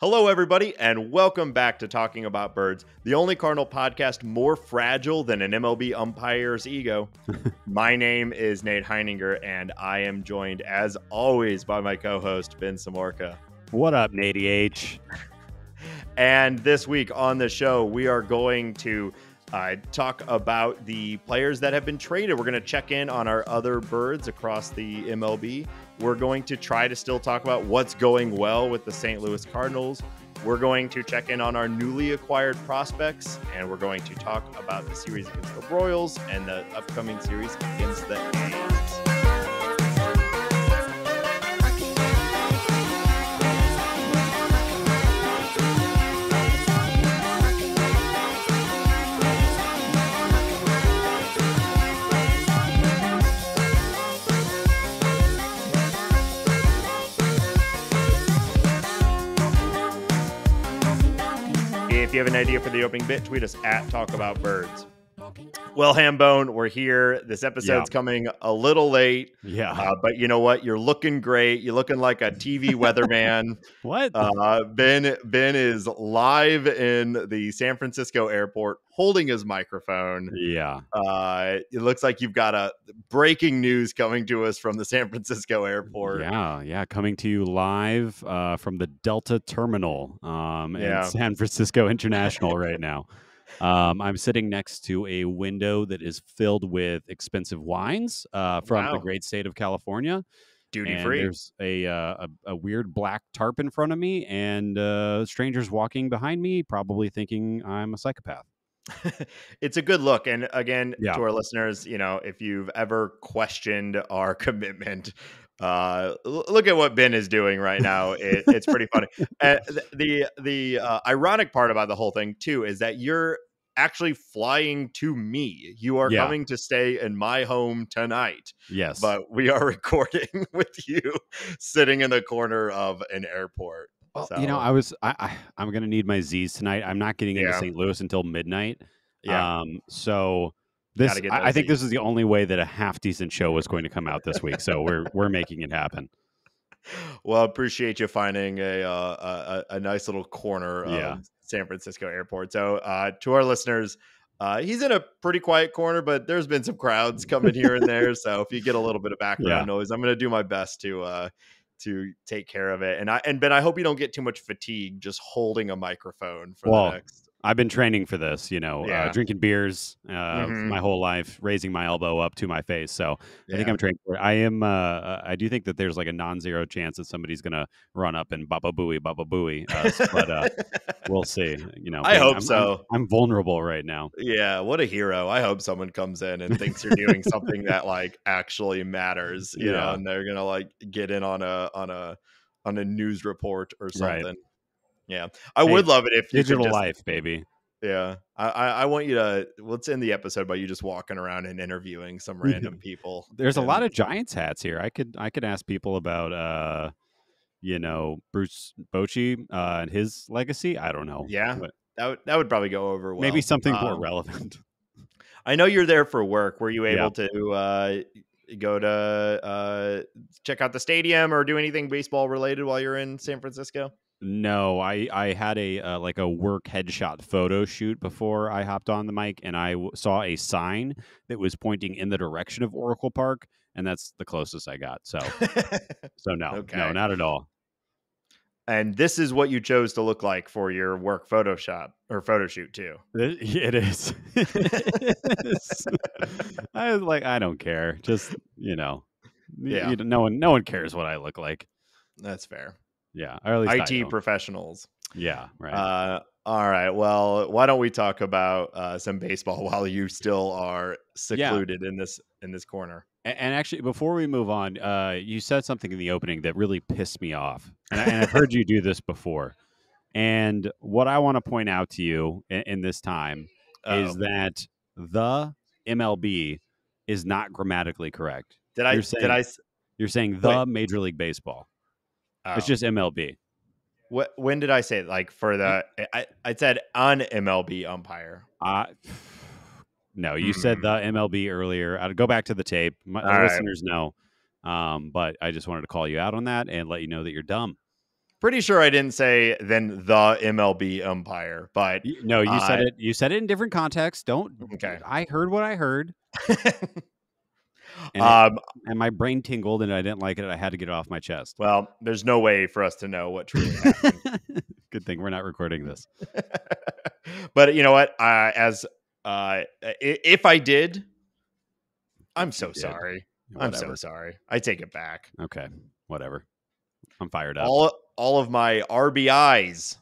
Hello, everybody, and welcome back to Talking About Birds, the only Cardinal podcast more fragile than an MLB umpire's ego. My name is Nate Heininger, and I am joined, as always, by my co-host, Ben Samorka. What up, Nate H? And this week on the show, we are going to talk about the players that have been traded. We're going to check in on our other birds across the MLB. We're going to try to still talk about what's going well with the St. Louis Cardinals. We're going to check in on our newly acquired prospects, and we're going to talk about the series against the Royals and the upcoming series against the A's. If you have an idea for the opening bit, tweet us at Talk About Birds. Well, Hambone, we're here. This episode's coming a little late. Yeah. But you know what? You're looking great. You're looking like a TV weatherman. What? Ben is live in the San Francisco airport holding his microphone. Yeah. It looks like you've got a breaking news coming to us from the San Francisco airport. Yeah. Coming to you live from the Delta Terminal in San Francisco International right now. I'm sitting next to a window that is filled with expensive wines from the great state of California. Duty free. There's a weird black tarp in front of me, and strangers walking behind me, probably thinking I'm a psychopath. It's a good look. And again, to our listeners, if you've ever questioned our commitment, look at what Ben is doing right now. It's pretty funny. The ironic part about the whole thing too is that you're actually flying to me. You are coming to stay in my home tonight. Yes, but we are recording with you sitting in the corner of an airport. Well, so. I'm gonna need my Z's tonight. I'm not getting into St. Louis until midnight. So this I think this is the only way that a half decent show was going to come out this week. So we're making it happen. Well, appreciate you finding a nice little corner of San Francisco airport. So to our listeners, he's in a pretty quiet corner, but there's been some crowds coming here and there. So if you get a little bit of background noise, I'm going to do my best to take care of it. And Ben, I hope you don't get too much fatigue just holding a microphone for the next. I've been training for this, drinking beers my whole life, raising my elbow up to my face. So I think I'm trained for it. I do think that there's like a non-zero chance that somebody's going to run up and baba booey, but we'll see. I hope so. I'm vulnerable right now. Yeah. What a hero. I hope someone comes in and thinks you're doing something that like actually matters, you know, and they're going to like get in on a news report or something. Right. Yeah, I would love it if you digital life, baby. Yeah, I want you to. Let's end the episode by you just walking around and interviewing some random people. There's a lot of Giants hats here. I could ask people about Bruce Bochy and his legacy. I don't know. Yeah, that would probably go over well. Maybe something more relevant. I know you're there for work. Were you able to go to check out the stadium or do anything baseball related while you're in San Francisco? No, I had a work headshot photo shoot before I hopped on the mic, and I saw a sign that was pointing in the direction of Oracle Park, and that's the closest I got. So no, not at all. And this is what you chose to look like for your work photo shoot too. It is. I don't care. Just no one cares what I look like. That's fair. Yeah, or at least IT professionals. Yeah, right. All right. Well, why don't we talk about some baseball while you still are secluded in this corner? And actually, before we move on, you said something in the opening that really pissed me off, and I've heard you do this before. And what I want to point out to you in this time is that the MLB is not grammatically correct. You're saying the Major League Baseball. Oh. It's just MLB. When did I say it? Like for the I said an MLB umpire. No, you said the MLB earlier. I'd go back to the tape. The listeners know. But I just wanted to call you out on that and let you know that you're dumb. pretty sure I didn't say then the MLB umpire, but No, you said it. You said it in different contexts. Don't. okay. I heard what I heard, and um, and my brain tingled, and I didn't like it. I had to get it off my chest. well, there's no way for us to know what truly happened. Good thing we're not recording this. But you know what? If I did, I'm so sorry. I'm so sorry. I take it back. Okay, whatever. I'm fired up. All of my RBIs.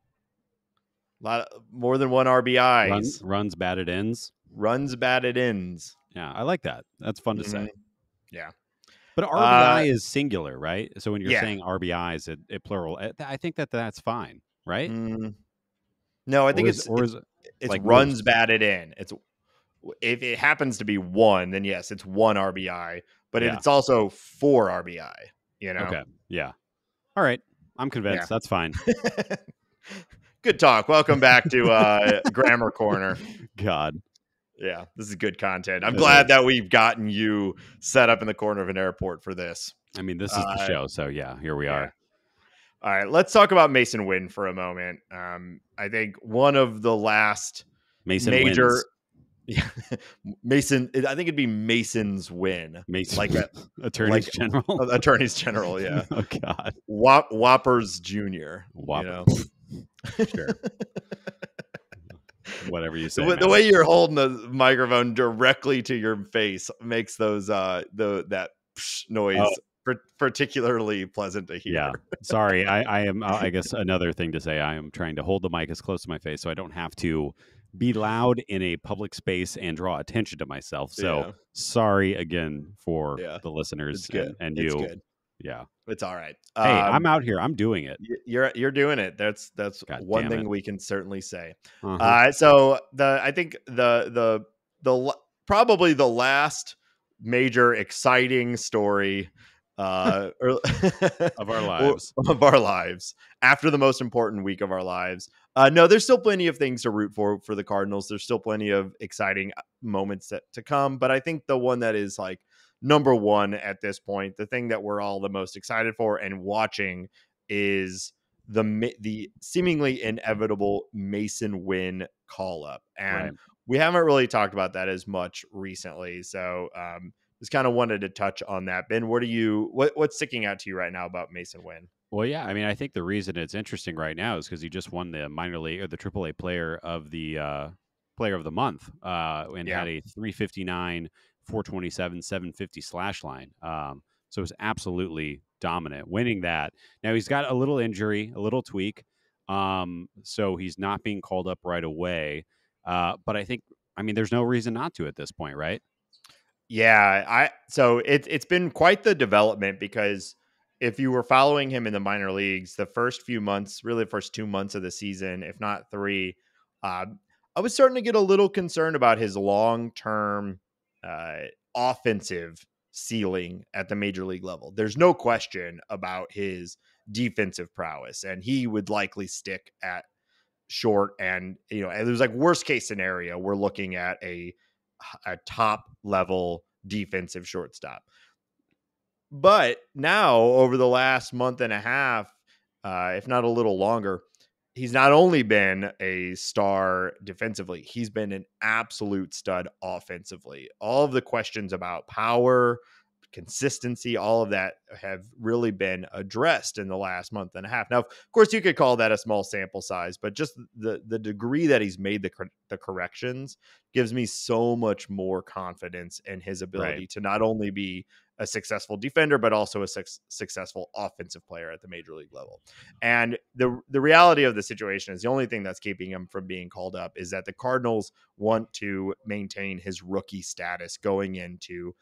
More than one RBIs. Runs batted ins. Runs batted ins. Yeah, I like that. That's fun to say. Yeah. But RBI is singular, right? So when you're Yeah. saying RBIs, it plural. I think that's fine, right? No, I think it's like runs most batted in. It's if it happens to be one, then yes, it's one RBI. But it's also 4 RBI. You know. Okay. Yeah. All right. I'm convinced. Yeah. That's fine. Good talk. Welcome back to Grammar Corner. God. Yeah, this is good content. I'm glad that we've gotten you set up in the corner of an airport for this. I mean, this is the show, so yeah, here we are. All right, let's talk about Masyn Winn for a moment. I think one of the last major Masyn. I think it'd be Masyn's Win. Masyn, like attorneys general. Attorneys general. Yeah. Oh God. Whoppers Jr. Whopper. You know? Sure. Whatever you say. The way you're holding the microphone directly to your face makes those that noise particularly pleasant to hear. Yeah. Sorry, I am. I guess another thing to say. I am trying to hold the mic as close to my face so I don't have to be loud in a public space and draw attention to myself. So sorry again for the listeners and you. It's good. Yeah, it's all right. Hey, I'm out here. I'm doing it. You're doing it. That's God one thing we can certainly say. Uh-huh. So I think the probably the last major exciting story of our lives after the most important week of our lives. No, there's still plenty of things to root for the Cardinals. There's still plenty of exciting moments to come, but I think the one that is like number one at this point, the thing that we're all the most excited for and watching is the seemingly inevitable Masyn Winn call up. And we haven't really talked about that as much recently. So just kind of wanted to touch on that. Ben, what's sticking out to you right now about Masyn Winn? Well, yeah, I mean, I think the reason it's interesting right now is because he just won the minor league or the AAA player of the month and had a 359, 427, 750 slash line. So it was absolutely dominant, winning that. Now he's got a little injury, a little tweak, so he's not being called up right away. But I think, there's no reason not to at this point, right? Yeah, so it's been quite the development because if you were following him in the minor leagues, the first few months, really the first 2 months of the season, if not 3, I was starting to get a little concerned about his long-term offensive ceiling at the major league level. There's no question about his defensive prowess, and he would likely stick at short. And it was like worst case scenario, we're looking at a top level defensive shortstop. But now, over the last month and a half, if not a little longer, he's not only been a star defensively, he's been an absolute stud offensively. All of the questions about power, consistency, all of that have really been addressed in the last month and a half. Now, of course, you could call that a small sample size, but just the degree that he's made the corrections gives me so much more confidence in his ability to not only be a successful defender, but also a successful offensive player at the major league level. And the reality of the situation is the only thing that's keeping him from being called up is that the Cardinals want to maintain his rookie status going into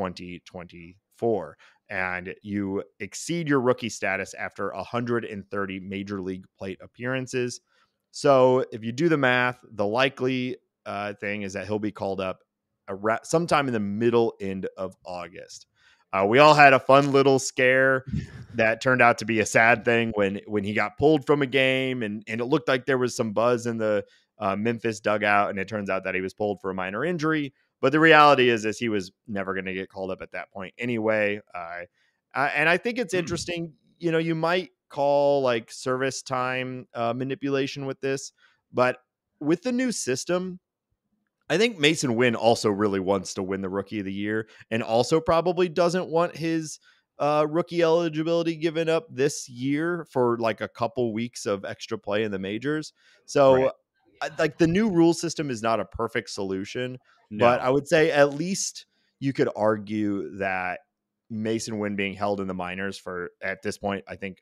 2024. And you exceed your rookie status after 130 major league plate appearances. So if you do the math, the likely thing is that he'll be called up sometime in the middle end of August. We all had a fun little scare that turned out to be a sad thing when he got pulled from a game and it looked like there was some buzz in the Memphis dugout, and it turns out that he was pulled for a minor injury. But the reality is he was never going to get called up at that point anyway. And I think it's interesting. You might call like service time manipulation with this, but with the new system, I think Masyn Winn also really wants to win the Rookie of the Year, and also probably doesn't want his rookie eligibility given up this year for like a couple weeks of extra play in the majors. Right. So, like the new rule system is not a perfect solution, but No. I would say at least you could argue that Masyn Winn being held in the minors for at this point, I think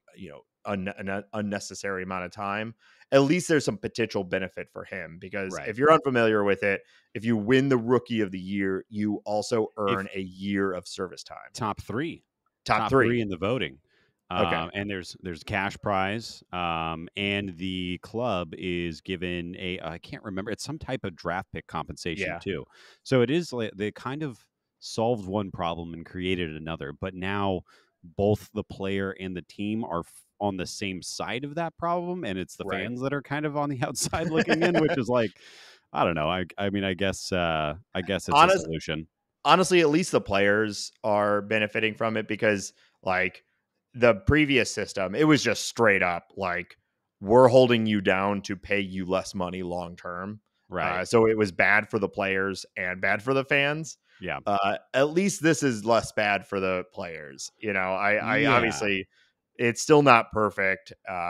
an unnecessary amount of time. At least there's some potential benefit for him because Right. if you're unfamiliar with it, if you win the Rookie of the Year, you also earn If a year of service time. top three, Top three. in the voting. Okay. And there's cash prize, and the club is given a I can't remember, it's some type of draft pick compensation Yeah. too. So it is like they kind of solved one problem and created another, but now both the player and the team are on the same side of that problem, and it's the Right. fans that are kind of on the outside looking in, which is like, I don't know. I mean, I guess it's a Honest, solution. honestly, at least the players are benefiting from it because, like, the previous system, it was just straight up like, we're holding you down to pay you less money long term. Right. So it was bad for the players and bad for the fans. Yeah. At least this is less bad for the players. I Yeah. obviously, it's still not perfect.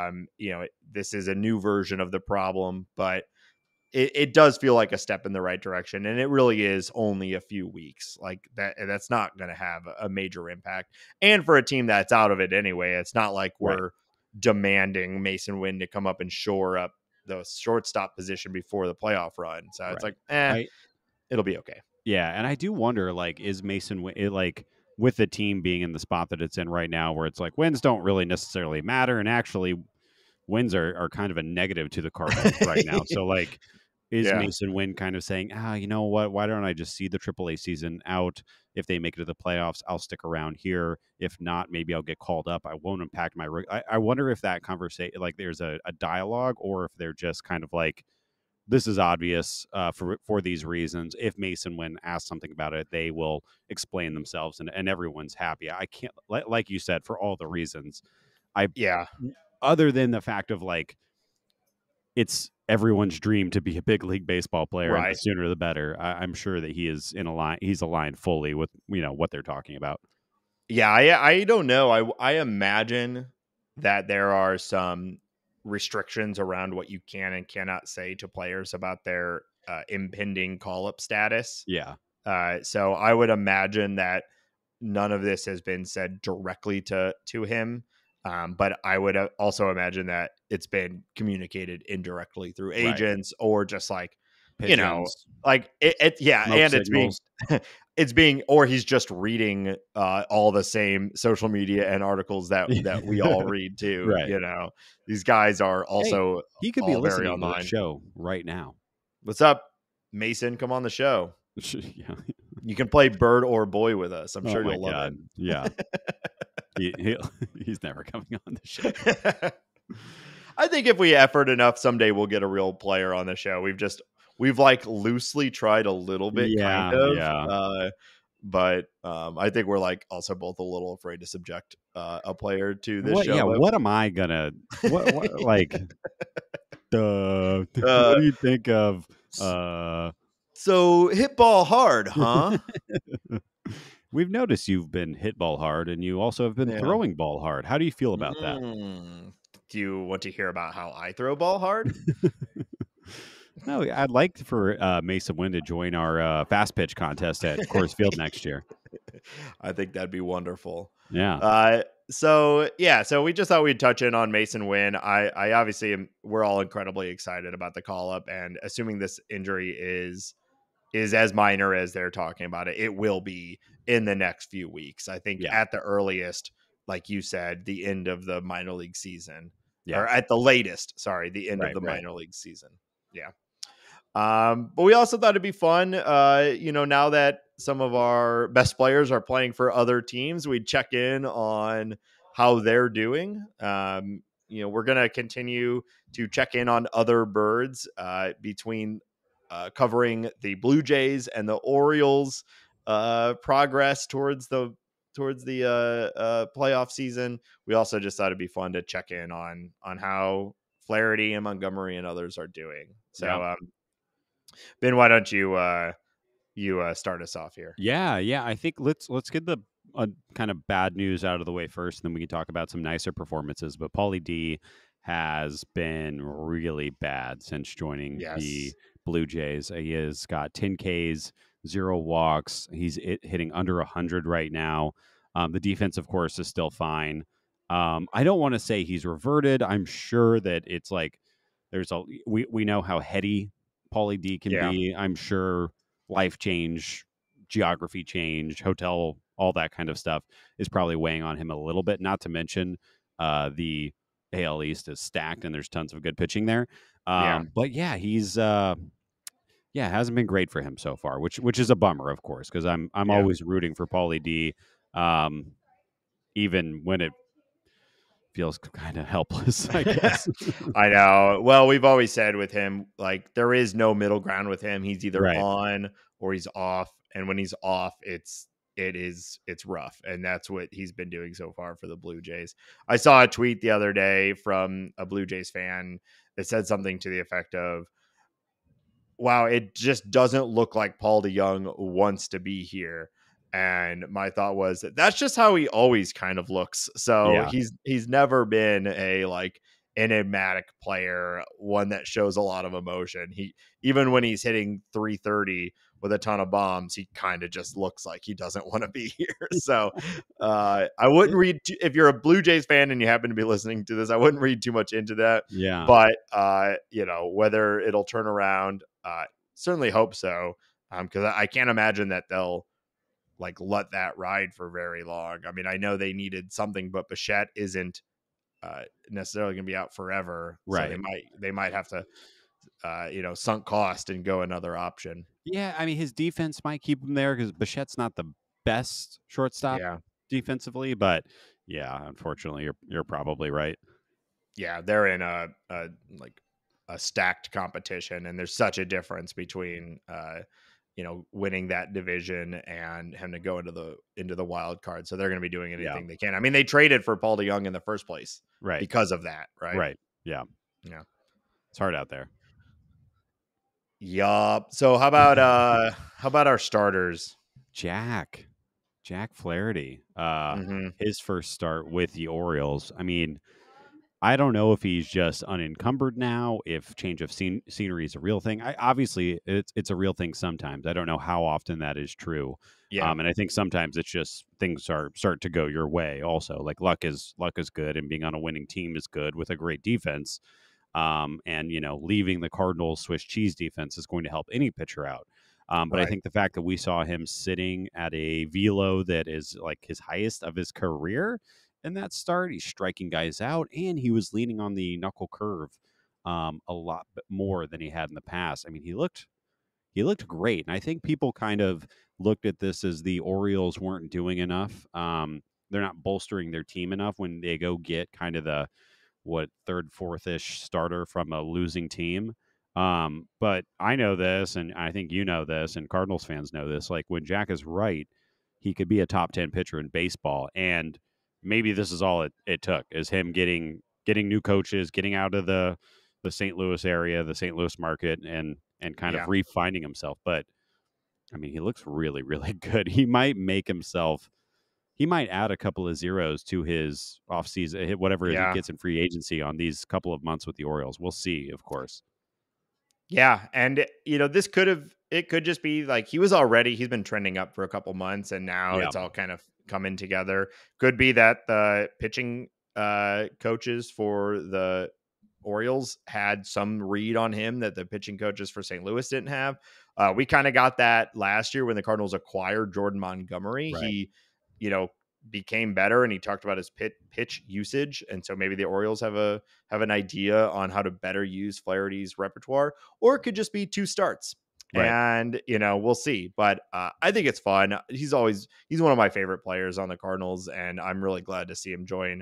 This is a new version of the problem, but it does feel like a step in the right direction, and it really is only a few weeks. Like that's not going to have a major impact. And for a team that's out of it anyway, it's not like Right. we're demanding Masyn Winn to come up and shore up the shortstop position before the playoff run. So it's Right. like, I it'll be okay. Yeah, and I do wonder, like, is like with the team being in the spot that it's in right now, where it's like wins don't really necessarily matter, and actually wins are kind of a negative to the Cardinals right now. So, like, is Yeah. Masyn Winn kind of saying, you know what? Why don't I just see the AAA season out? If they make it to the playoffs, I'll stick around here. If not, maybe I'll get called up. I won't impact my. I wonder if that conversation, like, there's a dialogue, or if they're just kind of like, this is obvious for these reasons. If Masyn Winn asks something about it, they will explain themselves, and everyone's happy. I can't, like you said, for all the reasons. I Yeah. Other than the fact of, like, it's everyone's dream to be a big league baseball player, and the Right. sooner the better. I'm sure that he is in a line. He's aligned fully with what they're talking about. Yeah, I don't know. I imagine that there are some restrictions around what you can and cannot say to players about their impending call up status. Yeah. So I would imagine that none of this has been said directly to him. But I would also imagine that it's been communicated indirectly through Right. agents or just like, Pigeons, like yeah, smoke and it's being signals. or he's just reading all the same social media and articles that we all read too. Right. These guys are Hey, also he could be all very listening to this online. show right now. What's up, Masyn? Come on the show. Yeah. You can play bird or boy with us. I'm Oh sure my you'll love god. Yeah. He's never coming on the show. it. I think if we effort enough, someday we'll get a real player on the show. We've like loosely tried a little bit, kind Yeah, of. yeah. But I think we're like also both a little afraid to subject a player to this What? Yeah. show. What am I gonna? What? Like, what Uh, do you think of? so hit ball hard, huh? We've noticed you've been hit ball hard, and you also have been Yeah. throwing ball hard. How do you feel about that? Do you want to hear about how I throw ball hard? No, I'd like for Masyn Winn to join our fast pitch contest at Coors Field next year. I think that'd be wonderful. Yeah. So we just thought we'd touch in on Masyn Winn. I obviously we're all incredibly excited about the call up, and assuming this injury is as minor as they're talking about it, it will be in the next few weeks. I think Yeah. at the earliest, like you said, the end of the minor league season, Yeah. or at the latest, sorry, the end of Right, the right. minor league season. Yeah. But we also thought it'd be fun, now that some of our best players are playing for other teams, we'd check in on how they're doing. We're going to continue to check in on other birds between covering the Blue Jays and the Orioles progress towards the towards the playoff season, we also just thought it'd be fun to check in on how Flaherty and Montgomery and others are doing. Yeah. So, Ben, why don't you start us off here? Yeah. I think let's get the kind of bad news out of the way first, and then we can talk about some nicer performances. But Paulie D has been really bad since joining the Yes. Blue Jays. He has got 10 Ks, 0 walks. He's hitting under 100 right now. The defense, of course, is still fine. I don't want to say he's reverted. I'm sure that it's like we know how heady Paulie D can Yeah. be. I'm sure life change, geography change, hotel, all that kind of stuff is probably weighing on him a little bit. Not to mention the AL East is stacked and there's tons of good pitching there. Yeah. But yeah, he's hasn't been great for him so far, which is a bummer, of course, because I'm Yeah. always rooting for Paulie D, even when it feels kind of helpless, I guess. I know. Well, we've always said with him, like, there is no middle ground with him. He's either Right. on or he's off. And when he's off, it's rough. And that's what he's been doing so far for the Blue Jays. I saw a tweet the other day from a Blue Jays fan that said something to the effect of, wow, it just doesn't look like Paul DeYoung wants to be here. And my thought was that that's just how he always kind of looks. So Yeah. he's never been a like enigmatic player, one that shows a lot of emotion. He, even when he's hitting 330 with a ton of bombs, he kind of just looks like he doesn't want to be here. So I wouldn't read if you're a Blue Jays fan and you happen to be listening to this, I wouldn't read too much into that. Yeah. But whether it'll turn around, certainly hope so. Because I can't imagine that they'll like let that ride for very long. I mean, I know they needed something, but Bichette isn't necessarily going to be out forever. Right. So they might have to, sunk cost and go another option. Yeah, I mean, his defense might keep him there because Bichette's not the best shortstop Yeah. defensively, but yeah, unfortunately, you're probably right. Yeah, they're in a stacked competition, and there's such a difference between winning that division and having to go into the wild card. So they're going to be doing anything they can. I mean, they traded for Paul DeYoung in the first place, right? Because of that, right? Right. Yeah. Yeah. It's hard out there. Yup. So how about our starters? Jack Flaherty. Mm-hmm. His first start with the Orioles. I mean, I don't know if he's just unencumbered now, if change of scenery is a real thing. Obviously, it's a real thing sometimes. I don't know how often that is true. Yeah. And I think sometimes it's just things start to go your way also. Like luck is good, and being on a winning team is good with a great defense. And leaving the Cardinals Swiss cheese defense is going to help any pitcher out. But I think the fact that we saw him sitting at a velo that is like his highest of his career in that start, he's striking guys out, and he was leaning on the knuckle curve a lot more than he had in the past. I mean, he looked great, and I think people kind of looked at this as the Orioles weren't doing enough. They're not bolstering their team enough when they go get kind of the third, fourth-ish starter from a losing team. But I know this, and I think you know this, and Cardinals fans know this. Like when Jack is right, he could be a top 10 pitcher in baseball, and maybe this is all it took is him getting new coaches, getting out of the St. Louis area, the St. Louis market, and kind of refinding himself. But I mean, he looks really, really good. He might add a couple of zeros to his offseason, whatever he gets in free agency on these couple of months with the Orioles. We'll see, of course. Yeah. And, it could just be like he's been trending up for a couple months, and now it's all kind of coming together. Could be that the pitching coaches for the Orioles had some read on him that the pitching coaches for St. Louis didn't have. We kind of got that last year when the Cardinals acquired Jordan Montgomery. Right. He, became better, and he talked about his pitch usage. And so maybe the Orioles have an idea on how to better use Flaherty's repertoire, or it could just be 2 starts. Right. And, we'll see. But I think it's fun. He's one of my favorite players on the Cardinals, and I'm really glad to see him join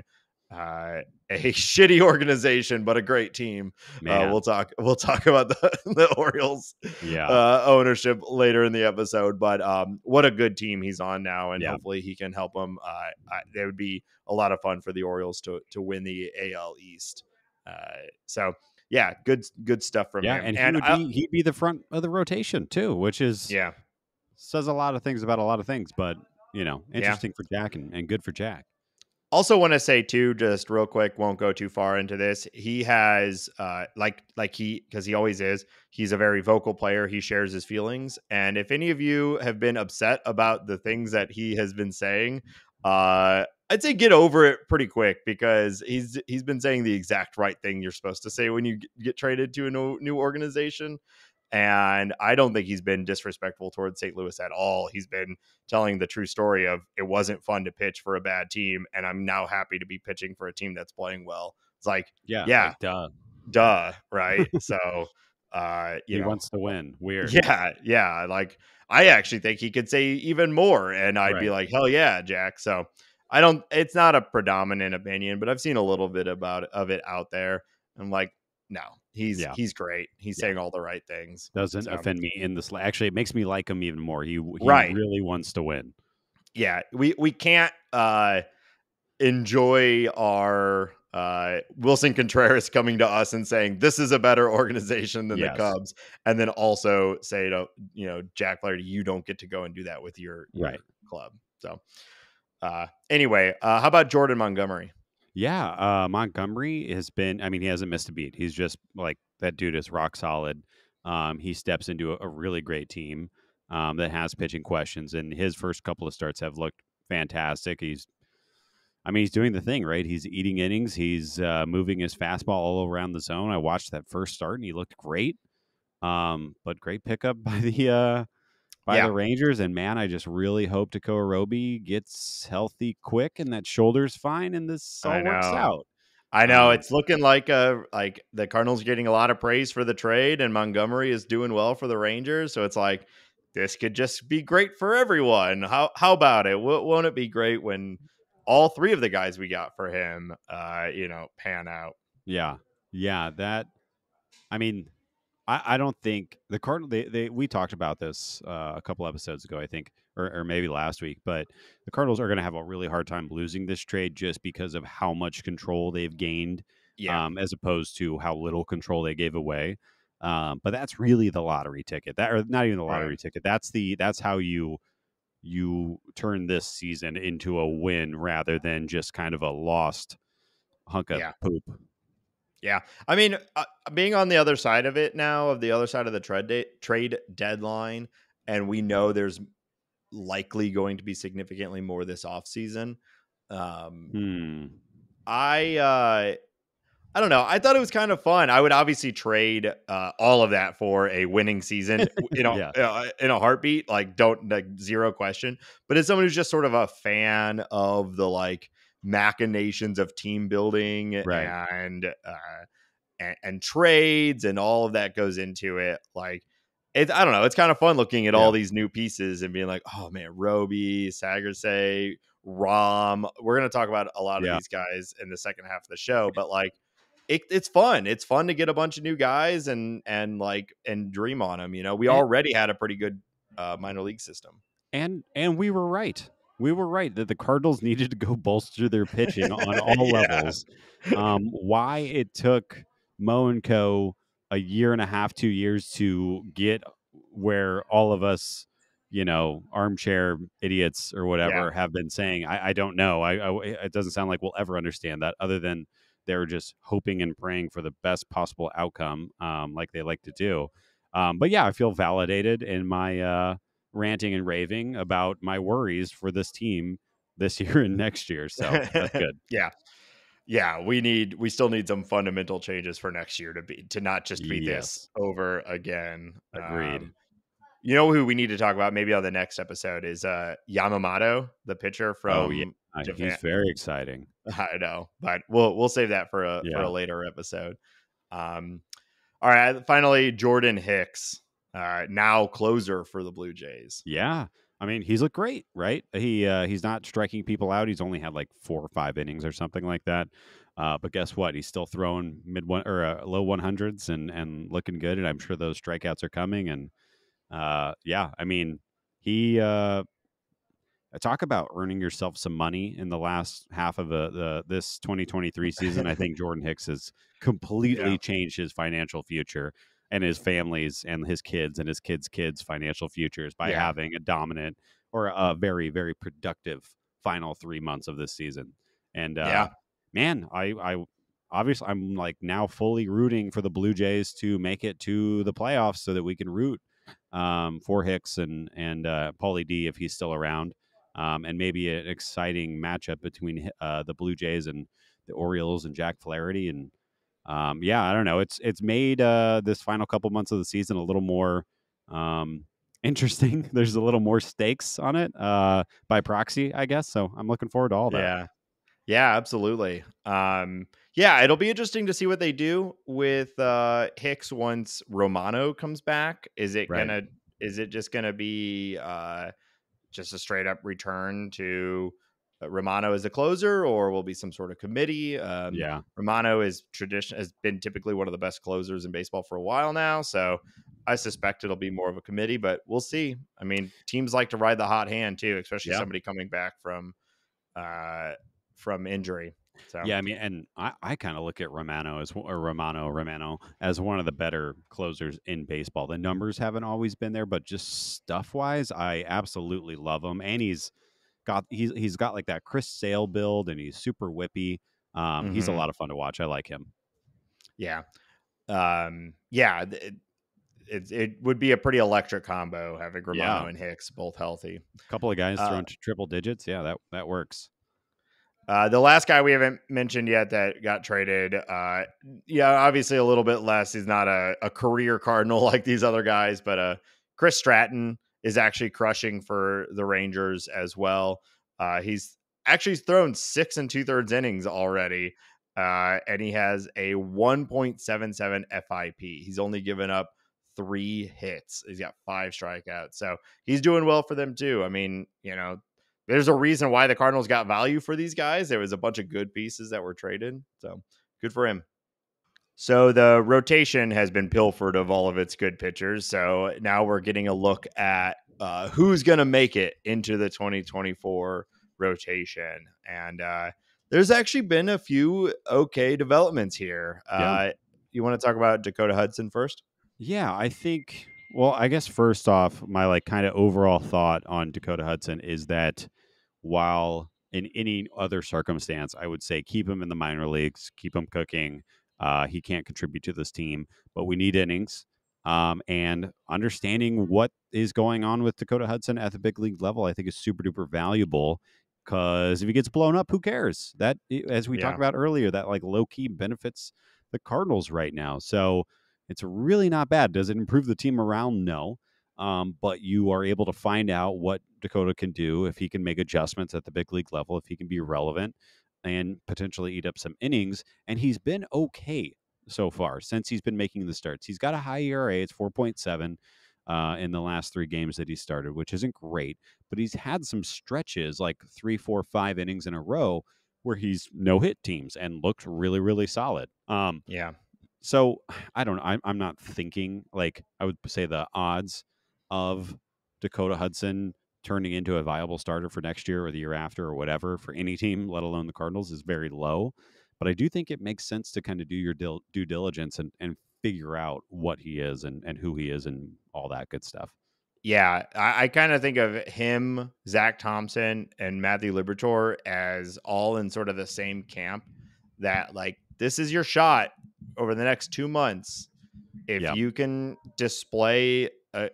a shitty organization, but a great team. Man. We'll talk about the Orioles ownership later in the episode, but what a good team he's on now, and hopefully he can help them. It would be a lot of fun for the Orioles to win the AL East. So yeah, good stuff from him. And he'd be the front of the rotation too, which is says a lot of things about a lot of things, but interesting for Jack and good for Jack. Also want to say too, just real quick, won't go too far into this. He has because he always is, he's a very vocal player. He shares his feelings. And if any of you have been upset about the things that he has been saying, I'd say get over it pretty quick, because he's been saying the exact right thing you're supposed to say when you get traded to a new organization. And I don't think he's been disrespectful towards St. Louis at all. He's been telling the true story of it wasn't fun to pitch for a bad team, and I'm now happy to be pitching for a team that's playing well. It's like, like, duh, right? So, he wants to win. Weird. Yeah. Like, I actually think he could say even more, and I'd be like, hell yeah, Jack. So, it's not a predominant opinion, but I've seen a little bit of it out there. I'm like, no, he's great. He's saying all the right things. Doesn't offend me in this. Actually, it makes me like him even more. He really wants to win. Yeah, we can't enjoy our Willson Contreras coming to us and saying this is a better organization than the Cubs, and then also say to Jack Flaherty, you don't get to go and do that with your club. So anyway, how about Jordan Montgomery? Yeah, Montgomery has been, he hasn't missed a beat. He's just like, that dude is rock solid. He steps into a really great team that has pitching questions, and his first couple of starts have looked fantastic. He's doing the thing, right? He's eating innings. He's moving his fastball all around the zone. I watched that first start, and he looked great. But great pickup by the Rangers, and man, I just really hope Takeo Roby gets healthy quick and that shoulder's fine and this all works out. I know it's looking like the Cardinals are getting a lot of praise for the trade, and Montgomery is doing well for the Rangers. So it's like, this could just be great for everyone. How about it? Won't it be great when all three of the guys we got for him, pan out? Yeah. That, I don't think the Cardinals, we talked about this a couple episodes ago, I think, or maybe last week, but the Cardinals are going to have a really hard time losing this trade just because of how much control they've gained, as opposed to how little control they gave away. But that's really the lottery ticket. Or not even the lottery ticket. That's how you turn this season into a win rather than just kind of a lost hunk of poop. Yeah. Being on the other side of it now, of the other side of the trade deadline, and we know there's likely going to be significantly more this offseason. I don't know. I thought it was kind of fun. I would obviously trade all of that for a winning season, in a heartbeat, zero question. But as someone who's just sort of a fan of the machinations of team building and trades and all of that goes into it, I don't know, it's kind of fun looking at all these new pieces and being like, oh man, Roby, Sagersay, Rom, we're going to talk about a lot of these guys in the second half of the show, but it's fun to get a bunch of new guys and dream on them. We already had a pretty good minor league system, and we were right. We were right that the Cardinals needed to go bolster their pitching on all levels. Why it took Mo and Co. a year and a half, 2 years to get where all of us, armchair idiots or whatever have been saying, I don't know. It doesn't sound like we'll ever understand that, other than they're just hoping and praying for the best possible outcome, like they like to do. But yeah, I feel validated in my ranting and raving about my worries for this team this year and next year. So that's good. We still need some fundamental changes for next year to not just be this over again. Agreed. You know who we need to talk about maybe on the next episode is Yamamoto, the pitcher from Japan. He's very exciting. I know, but we'll save that for a later episode. All right, finally, Jordan Hicks, now closer for the Blue Jays. Yeah. I mean, he's looked great, right? He's not striking people out. He's only had like 4 or 5 innings or something like that. But guess what? He's still throwing mid one or low 100s and looking good. And I'm sure those strikeouts are coming. And yeah, I mean, he talk about earning yourself some money in the last half of this 2023 season. I think Jordan Hicks has Yeah. completely changed his financial future and his family's and his kids and his kids' financial futures by Yeah. having a dominant or a very, very productive final 3 months of this season. And Yeah. man, I obviously I'm like now fully rooting for the Blue Jays to make it to the playoffs so that we can root for Hicks and Paulie D if he's still around, and maybe an exciting matchup between the Blue Jays and the Orioles and Jack Flaherty. And yeah, I don't know. It's made this final couple months of the season a little more interesting. There's a little more stakes on it by proxy, I guess. So I'm looking forward to all that. Yeah. Yeah, absolutely. Yeah, it'll be interesting to see what they do with Hicks once Romano comes back. Right. Is it just gonna be just a straight up return to Romano as a closer, or will be some sort of committee? Yeah. Romano has been typically one of the best closers in baseball for a while now, so I suspect it'll be more of a committee, but we'll see. I mean, teams like to ride the hot hand too, especially Yeah. somebody coming back uh, from injury. So Yeah, I mean, and I kind of look at Romano as one of the better closers in baseball. The numbers haven't always been there, but just stuff wise, I absolutely love him. And he's got like that Chris Sale build, and he's super whippy. He's a mhm. lot of fun to watch. I like him. Yeah, yeah, it would be a pretty electric combo having Yeah, Romano and Hicks both healthy. a couple of guys Uh, throwing triple digits. Yeah, that works. the last guy we haven't mentioned yet that got traded, yeah, obviously a little bit less. He's not a career Cardinal like these other guys, but Chris Stratton is actually crushing for the Rangers as well. He's actually thrown 6 2/3 innings already, and he has a 1.77 FIP. He's only given up 3 hits. He's got 5 strikeouts, so he's doing well for them too. I mean, there's a reason why the Cardinals got value for these guys. There was a bunch of good pieces that were traded. So good for him. So the rotation has been pilfered of all of its good pitchers. So now we're getting a look at who's going to make it into the 2024 rotation. And there's actually been a few okay developments here. Yeah. You want to talk about Dakota Hudson first? Yeah, I think. Well, I guess first off, my like kind of overall thought on Dakota Hudson is that while in any other circumstance, I would say keep him in the minor leagues, keep him cooking. He can't contribute to this team, but we need innings. And understanding what is going on with Dakota Hudson at the big league level, I think is super duper valuable. Because if he gets blown up, who cares? That, as we talked Yeah. about earlier, that like low key benefits the Cardinals right now. So it's really not bad. Does it improve the team around? No. But you are able to find out what Dakota can do if he can make adjustments at the big league level, if he can be relevant and potentially eat up some innings. And he's been okay so far since he's been making the starts. He's got a high ERA. It's 4.7 in the last 3 games that he started, which isn't great. But he's had some stretches like 3, 4, 5 innings in a row where he's no hit teams and looked really, really solid. Yeah. So I don't know. I'm not thinking like I would say the odds of Dakota Hudson turning into a viable starter for next year or the year after or whatever for any team, let alone the Cardinals, is very low. But I do think it makes sense to kind of do your due diligence and figure out what he is and who he is and all that good stuff. Yeah, I kind of think of him, Zach Thompson, and Matthew Liberatore as all in sort of the same camp. That like this is your shot over the next 2 months. If Yeah. you can display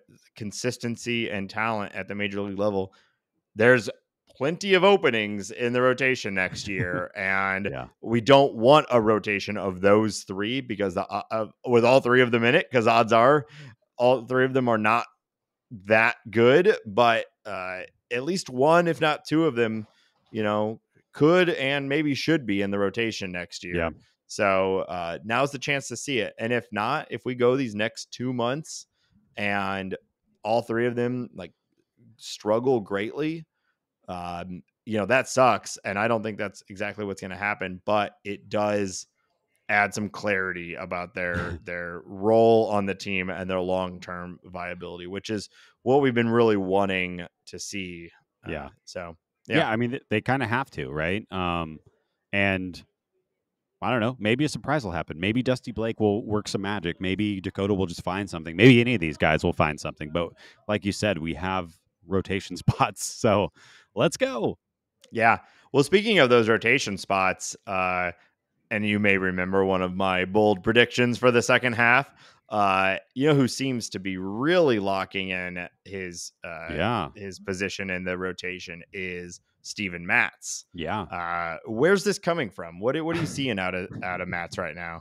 consistency and talent at the major league level, there's plenty of openings in the rotation next year, and Yeah. we don't want a rotation of those three because with all three of them in it, because odds are all three of them are not that good, but at least one, if not two of them, could and maybe should be in the rotation next Yeah. year. So now's the chance to see it. And if not, if we go these next 2 months and all three of them like struggle greatly, that sucks. And I don't think that's exactly what's going to happen, but it does add some clarity about their role on the team and their long-term viability, which is what we've been really wanting to see. Yeah. So Yeah. I mean, they kind of have to, right? And I don't know. Maybe a surprise will happen. Maybe Dusty Blake will work some magic. Maybe Dakota will just find something. Maybe any of these guys will find something. But like you said, we have rotation spots. So let's go. Yeah. Well, speaking of those rotation spots, and you may remember one of my bold predictions for the second half. Who seems to be really locking in his position in the rotation is Steven Matz. Yeah. Where's this coming from? What are you seeing out of Matz right now?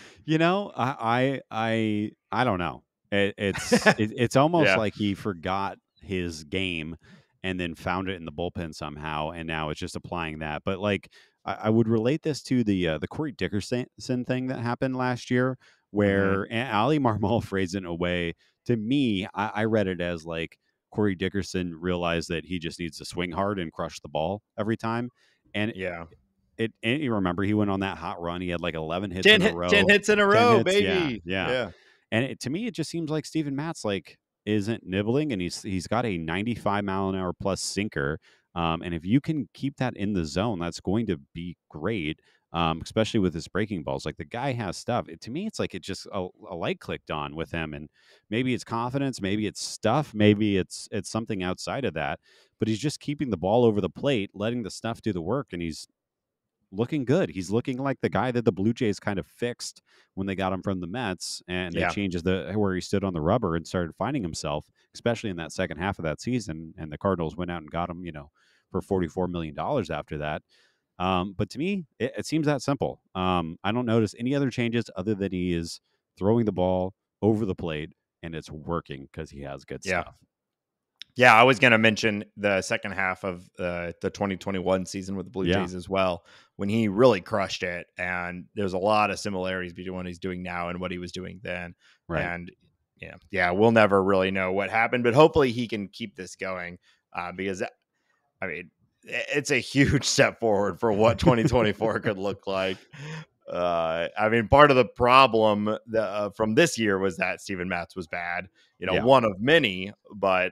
I don't know. It's almost Yeah. like he forgot his game and then found it in the bullpen somehow, and now it's just applying that. But like, I would relate this to the Corey Dickerson thing that happened last year, Mm-hmm. where Ali Marmol phrased it in a way. To me, I read it as like Corey Dickerson realized that he just needs to swing hard and crush the ball every time, and Yeah. and you remember he went on that hot run. He had like 11 hits 10, in a 10 row. hits in a 10 row, hits, yeah, baby. yeah. Yeah. And to me, it just seems like Steven Matz like isn't nibbling, and he's got a 95-mile-an-hour plus sinker. And if you can keep that in the zone, that's going to be great. Especially with his breaking balls, like the guy has stuff. To me, it's like it just a light clicked on with him, and maybe it's confidence, maybe it's stuff, maybe it's something outside of that. But he's just keeping the ball over the plate, letting the stuff do the work, and he's looking good. He's looking like the guy that the Blue Jays kind of fixed when they got him from the Mets, and they Yeah. changed where he stood on the rubber and started finding himself, especially in that second half of that season. And the Cardinals went out and got him, for $44 million after that. But to me, it seems that simple. I don't notice any other changes other than he is throwing the ball over the plate, and it's working because he has good Yeah. stuff. Yeah, I was going to mention the second half of the 2021 season with the Blue Yeah. Jays as well, when he really crushed it. And there's a lot of similarities between what he's doing now and what he was doing then. Right. And we'll never really know what happened, but hopefully he can keep this going because, I mean, it's a huge step forward for what 2024 could look like. Part of the problem from this year was that Steven Matz was bad, Yeah. one of many, but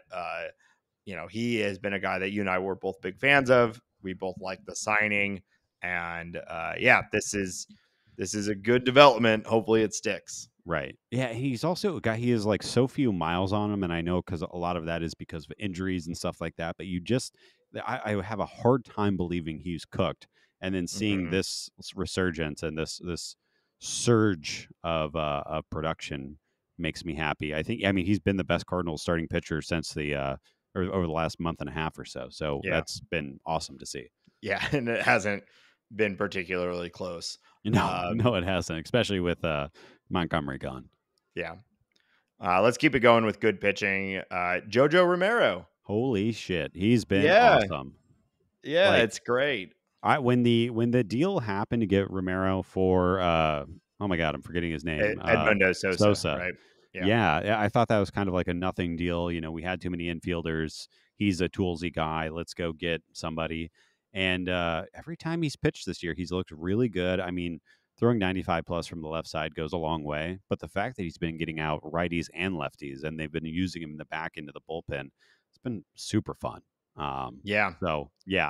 he has been a guy that you and I were both big fans of. We both like the signing, and this is a good development. Hopefully it sticks. Right. Yeah. He's also a guy, he has like so few miles on him. And I know because a lot of that is because of injuries and stuff like that. But I have a hard time believing he's cooked. And then seeing Mm-hmm. this resurgence and this surge of production makes me happy. He's been the best Cardinals starting pitcher since or over the last month and a half or so. So Yeah. that's been awesome to see. Yeah. And it hasn't been particularly close. No, it hasn't, especially with Montgomery gone. Yeah. Let's keep it going with good pitching. Jojo Romero. Holy shit, he's been Yeah. awesome. Yeah, Like it's great. when the deal happened to get Romero for oh my god, I'm forgetting his name. Edmundo Sosa, right? Yeah, I thought that was kind of like a nothing deal. We had too many infielders. He's a toolsy guy. Let's go get somebody. And every time he's pitched this year, he's looked really good. I mean, throwing 95 plus from the left side goes a long way. But the fact that he's been getting out righties and lefties, and they've been using him in the back end of the bullpen, it's been super fun. Yeah. So yeah,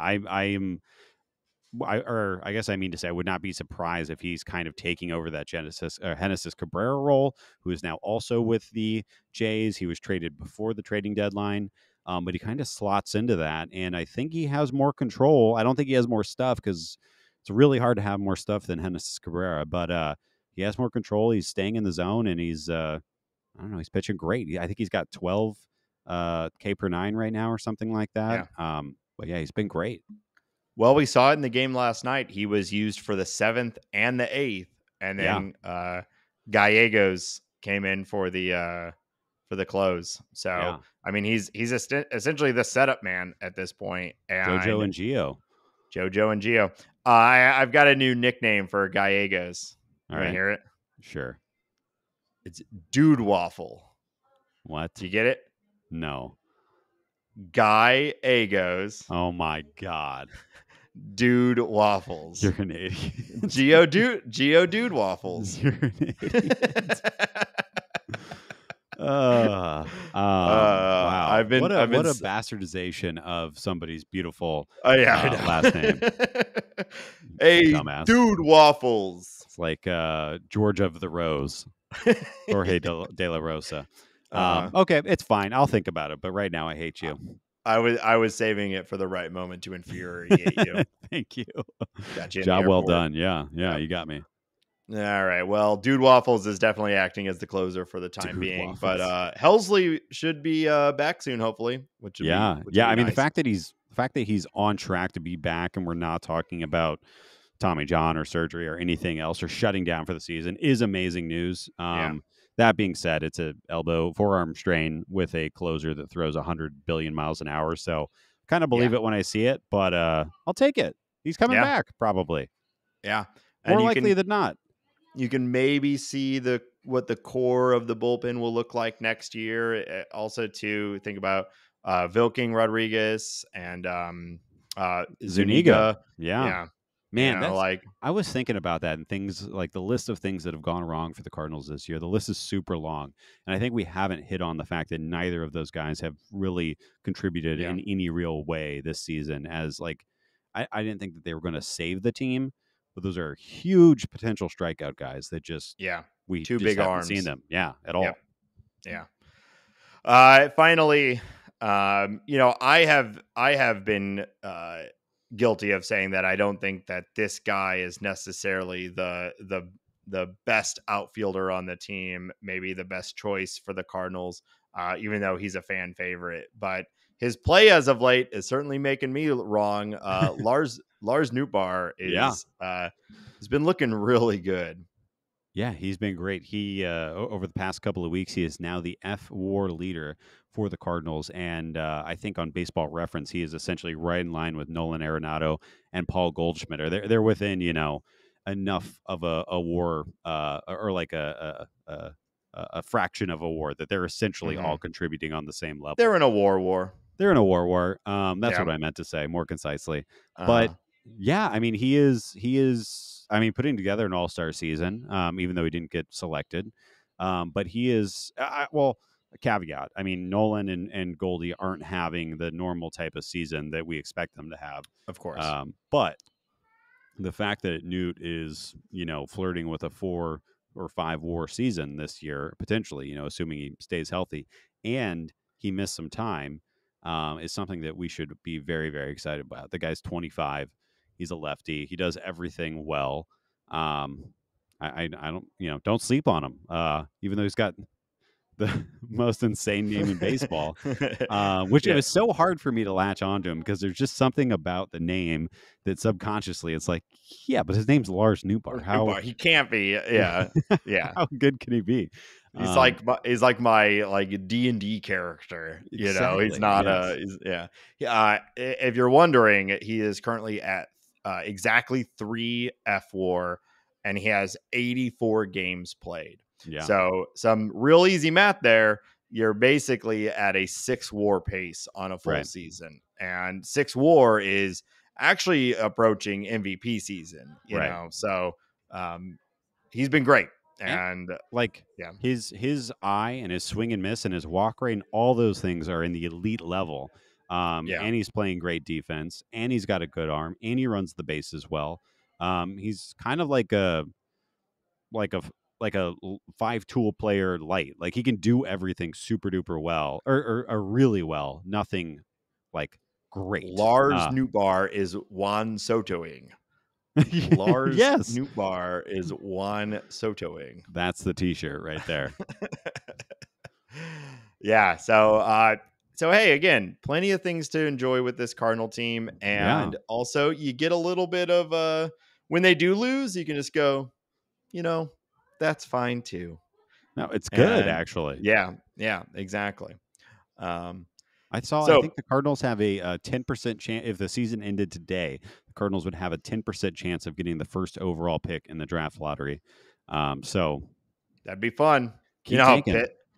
I guess I mean to say I would not be surprised if he's kind of taking over that Genesis Cabrera role, who is now also with the Jays. He was traded before the trading deadline, but he kind of slots into that, and I think he has more control. I don't think he has more stuff because it's really hard to have more stuff than Genesis Cabrera, but he has more control. He's staying in the zone, and he's I don't know, he's pitching great. I think he's got 12 K per nine right now or something like that. Yeah. But yeah, he's been great. Well, we saw it in the game last night. He was used for the 7th and the 8th, and then Gallegos came in for the close. So Yeah. he's essentially the setup man at this point. And JoJo and Gio. JoJo and Gio. I've got a new nickname for Gallegos. You want to hear it? Sure. It's Dude Waffle. What? Do you get it? No. Guy Agos, Oh my God. Dude Waffles. You're an idiot. Geo Dude Waffles. You're an idiot. Wow. I've been What a bastardization of somebody's beautiful yeah, I know. last name. Hey, Dumbass. Dude Waffles. It's like George of the Rose. Jorge de la Rosa. Okay, it's fine. I'll think about it. But right now, I hate you. I was saving it for the right moment to infuriate you. Thank you. Got you in Job the well airport. done. Yeah, you got me. All right. Well, Dude Waffles is definitely acting as the closer for the time being, but Helsley should be back soon, hopefully. Which would be I mean, nice. the fact that he's on track to be back, and we're not talking about Tommy John or surgery or anything else or shutting down for the season is amazing news. That being said, it's a forearm strain with a closer that throws 100 billion miles an hour. So kind of believe it when I see it, but I'll take it. He's coming back probably. Yeah. More likely than not. You can maybe see what the core of the bullpen will look like next year. Also to think about Vilking Rodriguez and Zuniga. Yeah. Man, that's I was thinking about that and things like the list of things that have gone wrong for the Cardinals this year. The list is super long. And I think we haven't hit on the fact that neither of those guys have really contributed in any real way this season. As like, I didn't think that they were going to save the team, but those are huge potential strikeout guys that just, we two just big haven't arms. seen them. Yeah, at all. Yeah. Finally, I have been, guilty of saying that I don't think that this guy is necessarily the best outfielder on the team, maybe the best choice for the Cardinals, even though he's a fan favorite. But his play as of late is certainly making me wrong. Lars Nootbaar has been looking really good. Yeah, he's been great. He over the past couple of weeks, he is now the F-WAR leader for the Cardinals, and I think on Baseball Reference, he is essentially right in line with Nolan Arenado and Paul Goldschmidt. They're within enough of a WAR or like a fraction of a WAR that they're essentially all contributing on the same level. They're in a war. They're in a war. That's what I meant to say more concisely. But yeah, I mean, he is. I mean, putting together an all-star season, even though he didn't get selected. But he is, a caveat. I mean, Nolan and Goldie aren't having the normal type of season that we expect them to have. Of course. But the fact that Newt is, flirting with a 4 or 5 WAR season this year, potentially, assuming he stays healthy, and he missed some time, is something that we should be very, very excited about. The guy's 25. He's a lefty. He does everything well. I don't sleep on him. Even though he's got the most insane name in baseball, which it was so hard for me to latch onto him because there's just something about the name that subconsciously it's like, yeah, but his name's Lars Nootbaar. How he can't be? Yeah. How good can he be? He's like my D&D character. Exactly, he's not if you're wondering, he is currently at exactly 3 F-WAR, and he has 84 games played. Yeah. So some real easy math there. You're basically at a 6 WAR pace on a full season, and 6 WAR is actually approaching MVP season. You know, so he's been great. And his eye and his swing and miss and his walk rate and all those things are in the elite level. And he's playing great defense, and he's got a good arm, and he runs the bases well. He's kind of like a 5-tool player light. Like he can do everything super duper well or really well. Nothing like great. Lars Nootbaar is Juan Soto'ing. Lars Nootbaar is Juan Soto'ing. That's the t-shirt right there. Yeah. So hey, again, plenty of things to enjoy with this Cardinal team. And also you get a little bit of when they do lose, you can just go, that's fine too. No, it's good actually. Yeah, exactly. I think the Cardinals have a 10% chance. If the season ended today, the Cardinals would have a 10% chance of getting the first overall pick in the draft lottery. So that'd be fun. Keep tanking.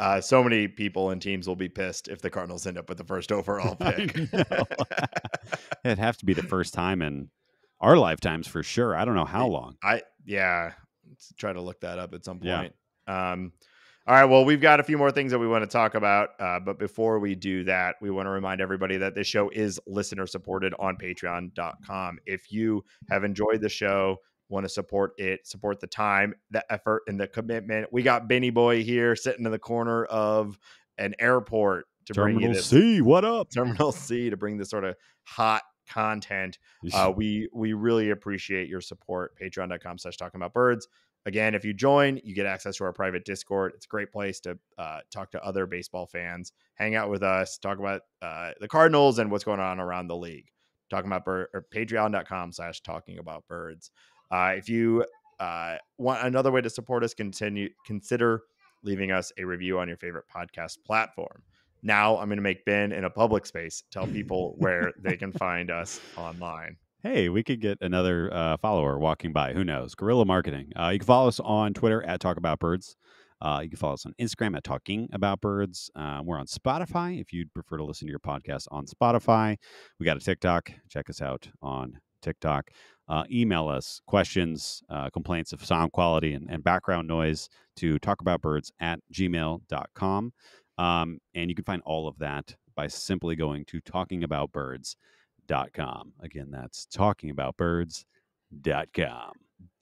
So many people and teams will be pissed if the Cardinals end up with the first overall pick. I know. It'd have to be the first time in our lifetimes for sure. I don't know how long. Let's try to look that up at some Yeah. point. All right, well, we've got a few more things that we want to talk about, but before we do that, we want to remind everybody that this show is listener supported on patreon.com. If you have enjoyed the show, want to support it, support the time, the effort, and the commitment, we got Benny Boy here sitting in the corner of an airport to bring you Terminal this C, what up? Terminal C, to bring this sort of hot content. We really appreciate your support. Patreon.com/talking about birds. Again, if you join, you get access to our private Discord. It's a great place to talk to other baseball fans, hang out with us, talk about the Cardinals and what's going on around the league. Talking about patreon.com/talking about birds. If you want another way to support us, consider leaving us a review on your favorite podcast platform. Now I'm going to make Ben in a public space tell people where they can find us online. Hey, we could get another follower walking by. Who knows? Guerrilla marketing. You can follow us on Twitter at Talk About Birds. You can follow us on Instagram at Talking About Birds. We're on Spotify if you'd prefer to listen to your podcast on Spotify. We got a TikTok. Check us out on TikTok. Email us questions, complaints of sound quality and background noise to talkaboutbirds@gmail.com. And you can find all of that by simply going to talkingaboutbirds.com. Again, that's talkingaboutbirds.com.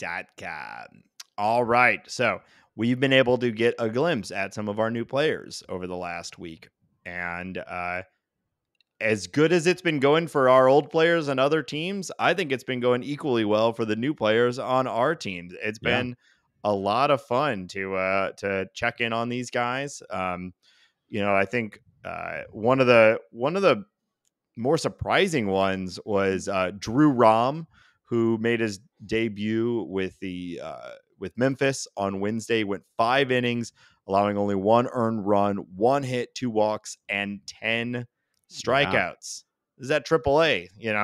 All right. So we've been able to get a glimpse at some of our new players over the last week. And as good as it's been going for our old players and other teams, I think it's been going equally well for the new players on our teams. It's been a lot of fun to check in on these guys. I think one of the more surprising ones was Drew Rom, who made his debut with Memphis on Wednesday, went 5 innings, allowing only 1 earned run, 1 hit, 2 walks, and 10 strikeouts. Is that AAA?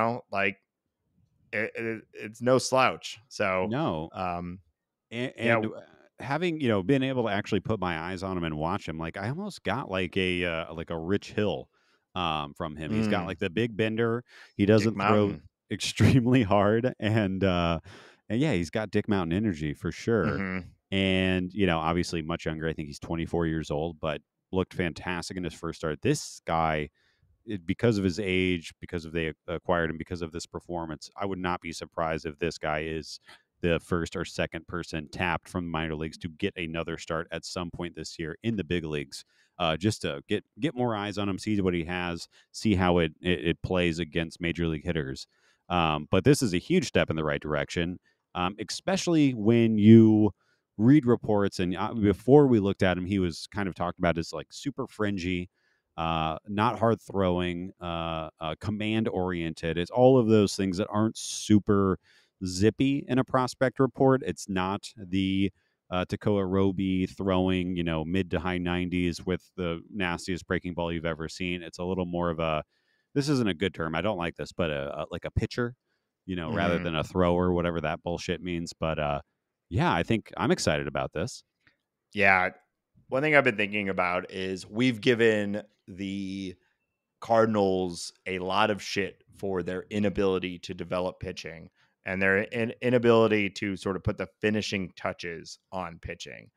It's no slouch. So no. And having been able to actually put my eyes on him and watch him, like I almost got like a Rich Hill from him. He's got like the big bender. He doesn't throw extremely hard, and yeah, he's got Dick Mountain energy for sure. Mm-hmm. And obviously much younger. I think he's 24 years old, but looked fantastic in his first start. This guy, because of his age, because of they acquired him, because of this performance, I would not be surprised if this guy is the first or second person tapped from the minor leagues to get another start at some point this year in the big leagues, just to get more eyes on him, see what he has, see how it plays against major league hitters. But this is a huge step in the right direction, especially when you read reports. And before we looked at him, he was kind of talked about as like super fringy, not hard throwing, command oriented. It's all of those things that aren't super zippy in a prospect report. It's not the Tekoa Roby throwing, mid to high 90s with the nastiest breaking ball you've ever seen. It's a little more of a, this isn't a good term, I don't like this, but like a pitcher, rather than a thrower, whatever that bullshit means. But yeah, I think I'm excited about this. Yeah. One thing I've been thinking about is we've given the Cardinals a lot of shit for their inability to develop pitching and their inability to sort of put the finishing touches on pitching.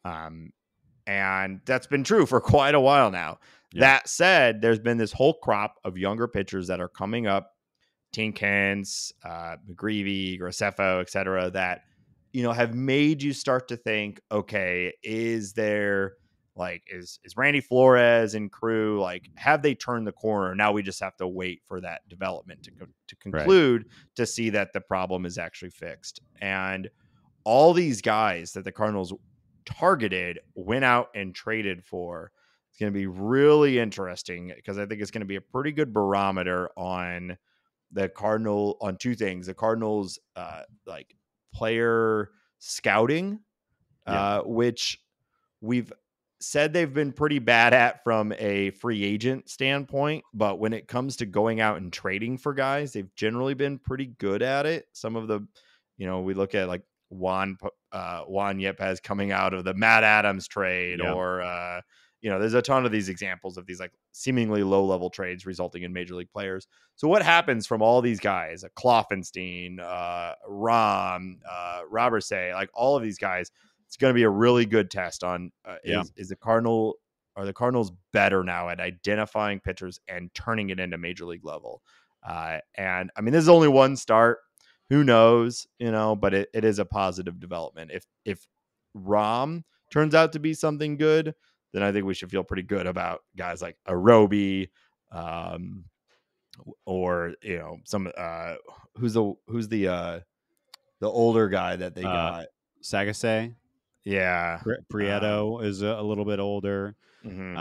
And that's been true for quite a while now. Yeah. That said, there's been this whole crop of younger pitchers that are coming up, Tinkins, McGreevy, Graceffo, et cetera, that, have made you start to think, okay, is there is Randy Flores and crew, have they turned the corner? Now we just have to wait for that development to conclude, right, to see that the problem is actually fixed. And all these guys that the Cardinals targeted, went out and traded for. It's going to be really interesting because I think it's going to be a pretty good barometer on the Cardinal, on two things: the Cardinals, player scouting, which we've said they've been pretty bad at from a free agent standpoint, but when it comes to going out and trading for guys, they've generally been pretty good at it. Some of the, we look at like Juan Yepes coming out of the Matt Adams trade, or there's a ton of these examples of these like seemingly low level trades resulting in major league players. So what happens from all these guys, Kloffenstein, Rom, Robertson, like all of these guys, it's going to be a really good test on is the Cardinals better now at identifying pitchers and turning it into major league level. And I mean, this is only one start. Who knows, but it is a positive development. If Rom turns out to be something good, then I think we should feel pretty good about guys like Arobi, or some who's the older guy that they got. Sagase. Yeah. Prieto is a little bit older. Mm-hmm.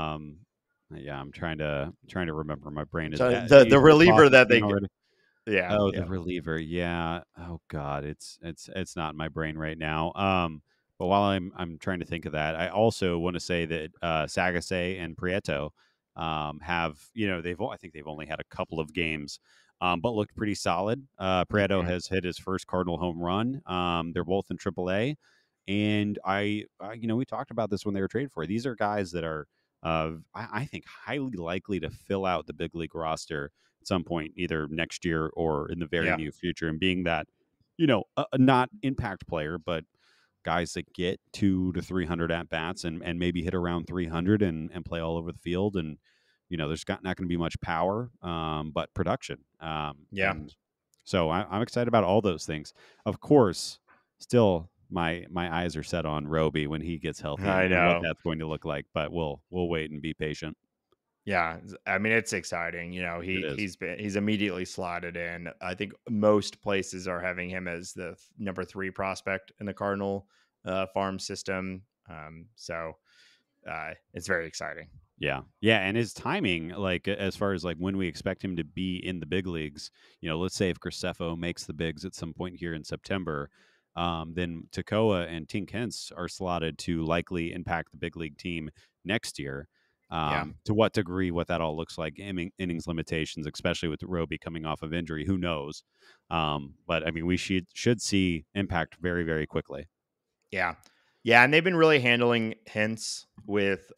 Yeah, I'm trying to remember. My brain is the reliever that they already. Yeah. Oh, yeah. the reliever. Yeah. Oh God, it's not in my brain right now. But while I'm trying to think of that, I also want to say that Sagase and Prieto have, I think they've only had a couple of games, but looked pretty solid. Prieto has hit his first Cardinal home run. They're both in AAA, and we talked about this when they were traded for. These are guys that are, I think, highly likely to fill out the big league roster at some point, either next year or in the very near future. And being that, a not impact player, but guys that get 200 to 300 at bats and maybe hit around 300 and play all over the field. And, there's not going to be much power, but production. And so I'm excited about all those things. Of course, still my eyes are set on Roby when he gets healthy and what that's going to look like, but we'll wait and be patient. Yeah, I mean, it's exciting. He's immediately slotted in. I think most places are having him as the number 3 prospect in the Cardinal farm system. So it's very exciting. Yeah. And his timing, like as far as like when we expect him to be in the big leagues, let's say if Graceffo makes the bigs at some point here in September, then Tekoa and Tink Hence are slotted to likely impact the big league team next year. To what degree, what that all looks like, innings limitations, especially with Roby coming off of injury, who knows? But I mean, we should see impact very, very quickly. Yeah. And they've been really handling Hence with,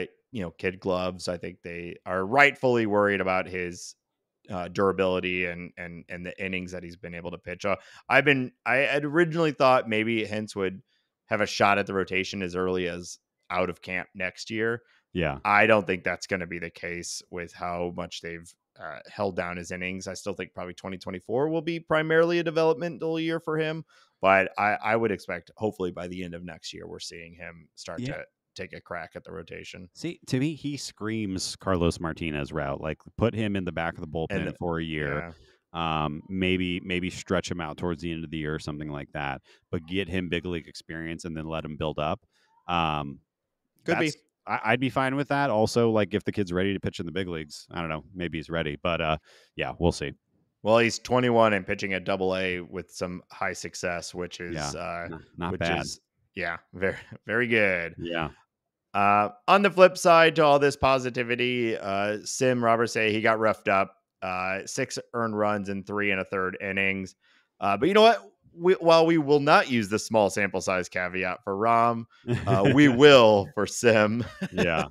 kid gloves. I think they are rightfully worried about his durability and the innings that he's been able to pitch. I had originally thought maybe Hence would have a shot at the rotation as early as out of camp next year. Yeah. I don't think that's going to be the case with how much they've held down his innings. I still think probably 2024 will be primarily a developmental year for him, but I would expect hopefully by the end of next year, we're seeing him start to take a crack at the rotation. See, to me, he screams Carlos Martinez route. Like, put him in the back of the bullpen for a year. Yeah. Maybe stretch him out towards the end of the year or something like that, but get him big league experience and then let him build up. Could be. I'd be fine with that. Also, like if the kid's ready to pitch in the big leagues, I don't know, maybe he's ready, but yeah, we'll see. Well, he's 21 and pitching at AA with some high success, which is not bad. Very, very good. Yeah. On the flip side to all this positivity, Sim Robertson, he got roughed up, 6 earned runs in 3 1/3 innings. But you know what? While we will not use the small sample size caveat for Rom, we will for Sim. Yeah.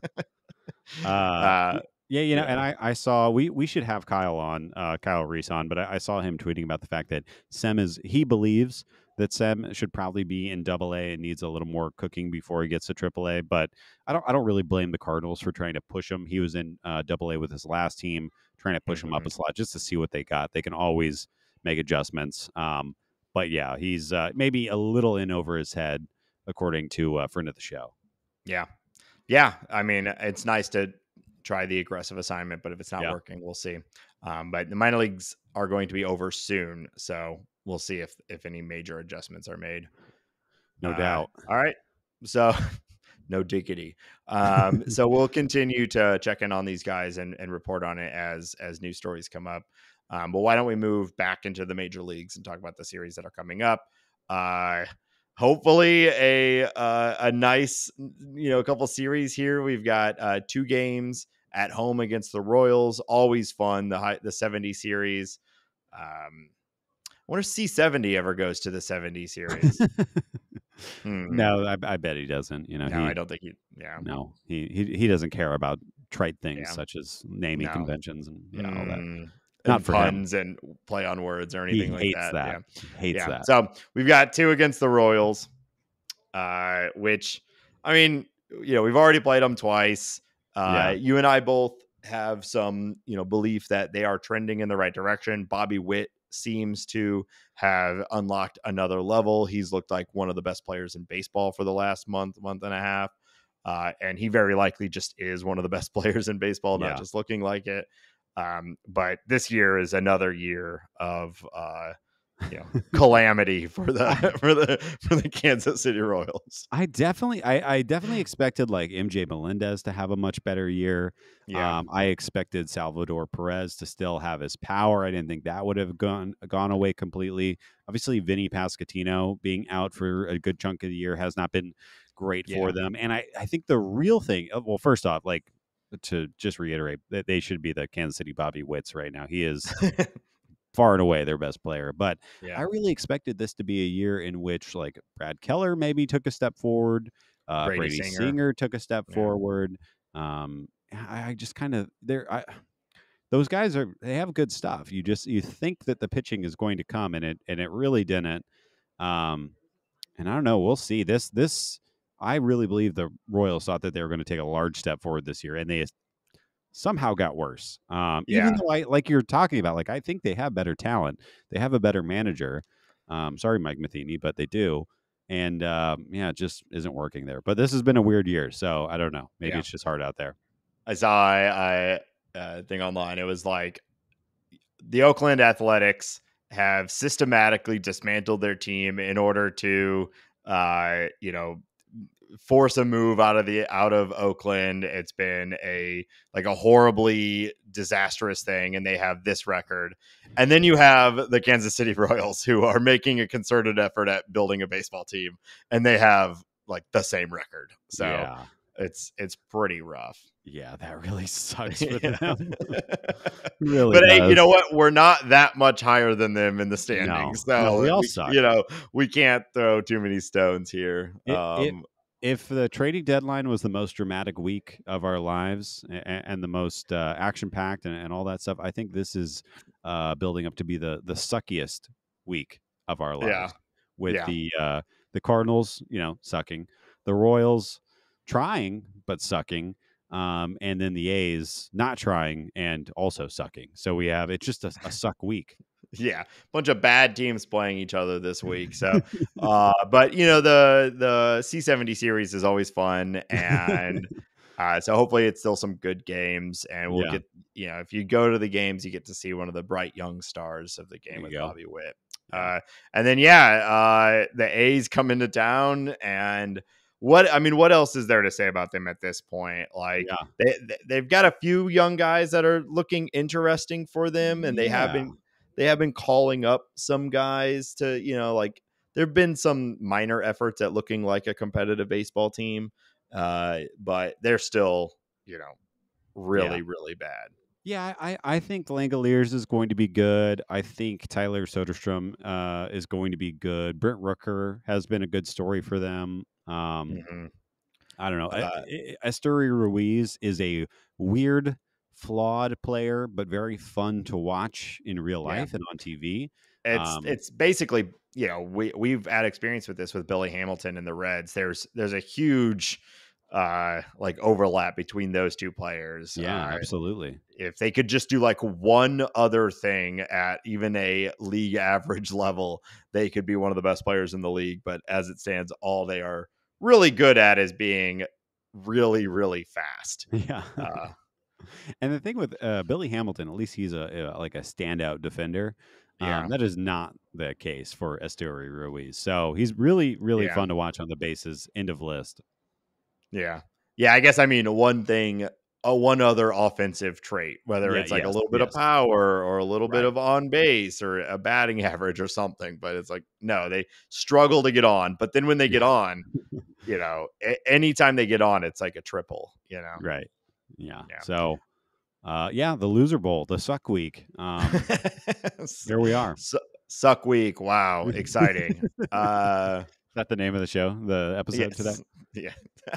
And I saw we should have Kyle Reese on, but I saw him tweeting about the fact that he believes that Sem should probably be in AA and needs a little more cooking before he gets to AAA. But I don't really blame the Cardinals for trying to push him. He was in AA with his last team, trying to push him up a slot just to see what they got. They can always make adjustments. But yeah, he's maybe a little in over his head, according to a friend of the show. Yeah. I mean, it's nice to try the aggressive assignment, but if it's not working, we'll see. But the minor leagues are going to be over soon, so we'll see if any major adjustments are made. No doubt. All right. So no diggity. So we'll continue to check in on these guys and report on it as new stories come up. But why don't we move back into the major leagues and talk about the series that are coming up? Hopefully a nice, couple series here. We've got 2 games at home against the Royals. Always fun. The 70 series. I wonder if C70 ever goes to the 70 series. Mhm. No, I bet he doesn't. No, I don't think he. Yeah, No, he doesn't care about trite things yeah, such as naming no, conventions and all that. Not and for him. puns and play on words or He anything like hates that. that. Yeah, He hates yeah. that. So we've got two against the Royals, which I mean, we've already played them twice. Yeah. You and I both have some, belief that they are trending in the right direction. Bobby Witt seems to have unlocked another level. He's looked like one of the best players in baseball for the last month and a half. And he very likely just is one of the best players in baseball, not Yeah. just looking like it. But this year is another year of calamity for the I for the Kansas City Royals. I definitely expected like MJ Melendez to have a much better year. Yeah, I expected Salvador Perez to still have his power. I didn't think that would have gone away completely. Obviously, Vinny Pasquantino being out for a good chunk of the year has not been great for yeah, them. And I think the real thing, well, first off, like to just reiterate that they should be the Kansas City Bobby Witts right now. He is far and away their best player. But I yeah. really expected this to be a year in which like Brad Keller maybe took a step forward, Brady Brady Singer. Singer took a step Yeah, forward. I just kind of those guys they have good stuff. You think that the pitching is going to come, and it really didn't. Um, and I don't know. We'll see. This I really believe the Royals thought that they were going to take a large step forward this year, and they somehow got worse. Even yeah. though I like you're talking about, like I think they have better talent, they have a better manager. Sorry, Mike Matheny, but they do, and yeah, it just isn't working there. But this has been a weird year, so I don't know. Maybe Yeah. it's just hard out there. I saw thing online. It was like the Oakland Athletics have systematically dismantled their team in order to, force a move out of Oakland. It's been a horribly disastrous thing, and they have this record. And then you have the Kansas City Royals, who are making a concerted effort at building a baseball team, and they have like the same record. So Yeah, it's pretty rough. yeah, that really sucks for Yeah. them. Really But hey, you does. know what? We're not that much higher than them in the No, standings, no, we so all suck. we can't throw too many stones here. It if the trading deadline was the most dramatic week of our lives and the most action packed and all that stuff, I think this is building up to be the suckiest week of our Yeah, lives. With yeah. the Cardinals, sucking, the Royals trying but sucking, and then the A's not trying and also sucking. So it's just a suck week. Yeah, bunch of bad teams playing each other this week. So, but the C70 series is always fun, and so hopefully it's still some good games, and we'll Yeah, get if you go to the games, you get to see one of the bright young stars of the there game you with go. Bobby Witt. Yeah. And then the A's come into town, and what else is there to say about them at this point? Like Yeah. they've got a few young guys that are looking interesting for them, and Yeah. they have been calling up some guys to, there have been some minor efforts at looking like a competitive baseball team, but they're still, Yeah. really, really bad. Yeah, I think Langoliers is going to be good. I think Tyler Soderstrom is going to be good. Brent Rooker has been a good story for them. Hmm. I don't know. Uh, Esteury Ruiz is a weird, flawed player, but very fun to watch in real yeah, life and on TV. it's basically, we've had experience with this with Billy Hamilton and the Reds. There's a huge overlap between those two players. Yeah, absolutely. If they could just do like one other thing at even a league average level, they could be one of the best players in the league. But as it stands, all they are really good at is being really, really fast. Yeah. Uh, And the thing with Billy Hamilton, at least he's like a standout defender. yeah, That is not the case for Esteury Ruiz. So he's really, really yeah, fun to watch on the bases. End of list. yeah, yeah. I guess one other offensive trait, whether Yeah. it's like a Yes. little bit of Yes. power or a little bit Right. of on base or a batting average or something. But it's like, no, they struggle to get on. But then when they get Yeah. on, anytime they get on, it's like a triple. Right. Yeah. Yeah. So, yeah, the loser bowl, the suck week. Here we are. Suck week. Wow, exciting. that the name of the show, the episode today? Yes. Yeah.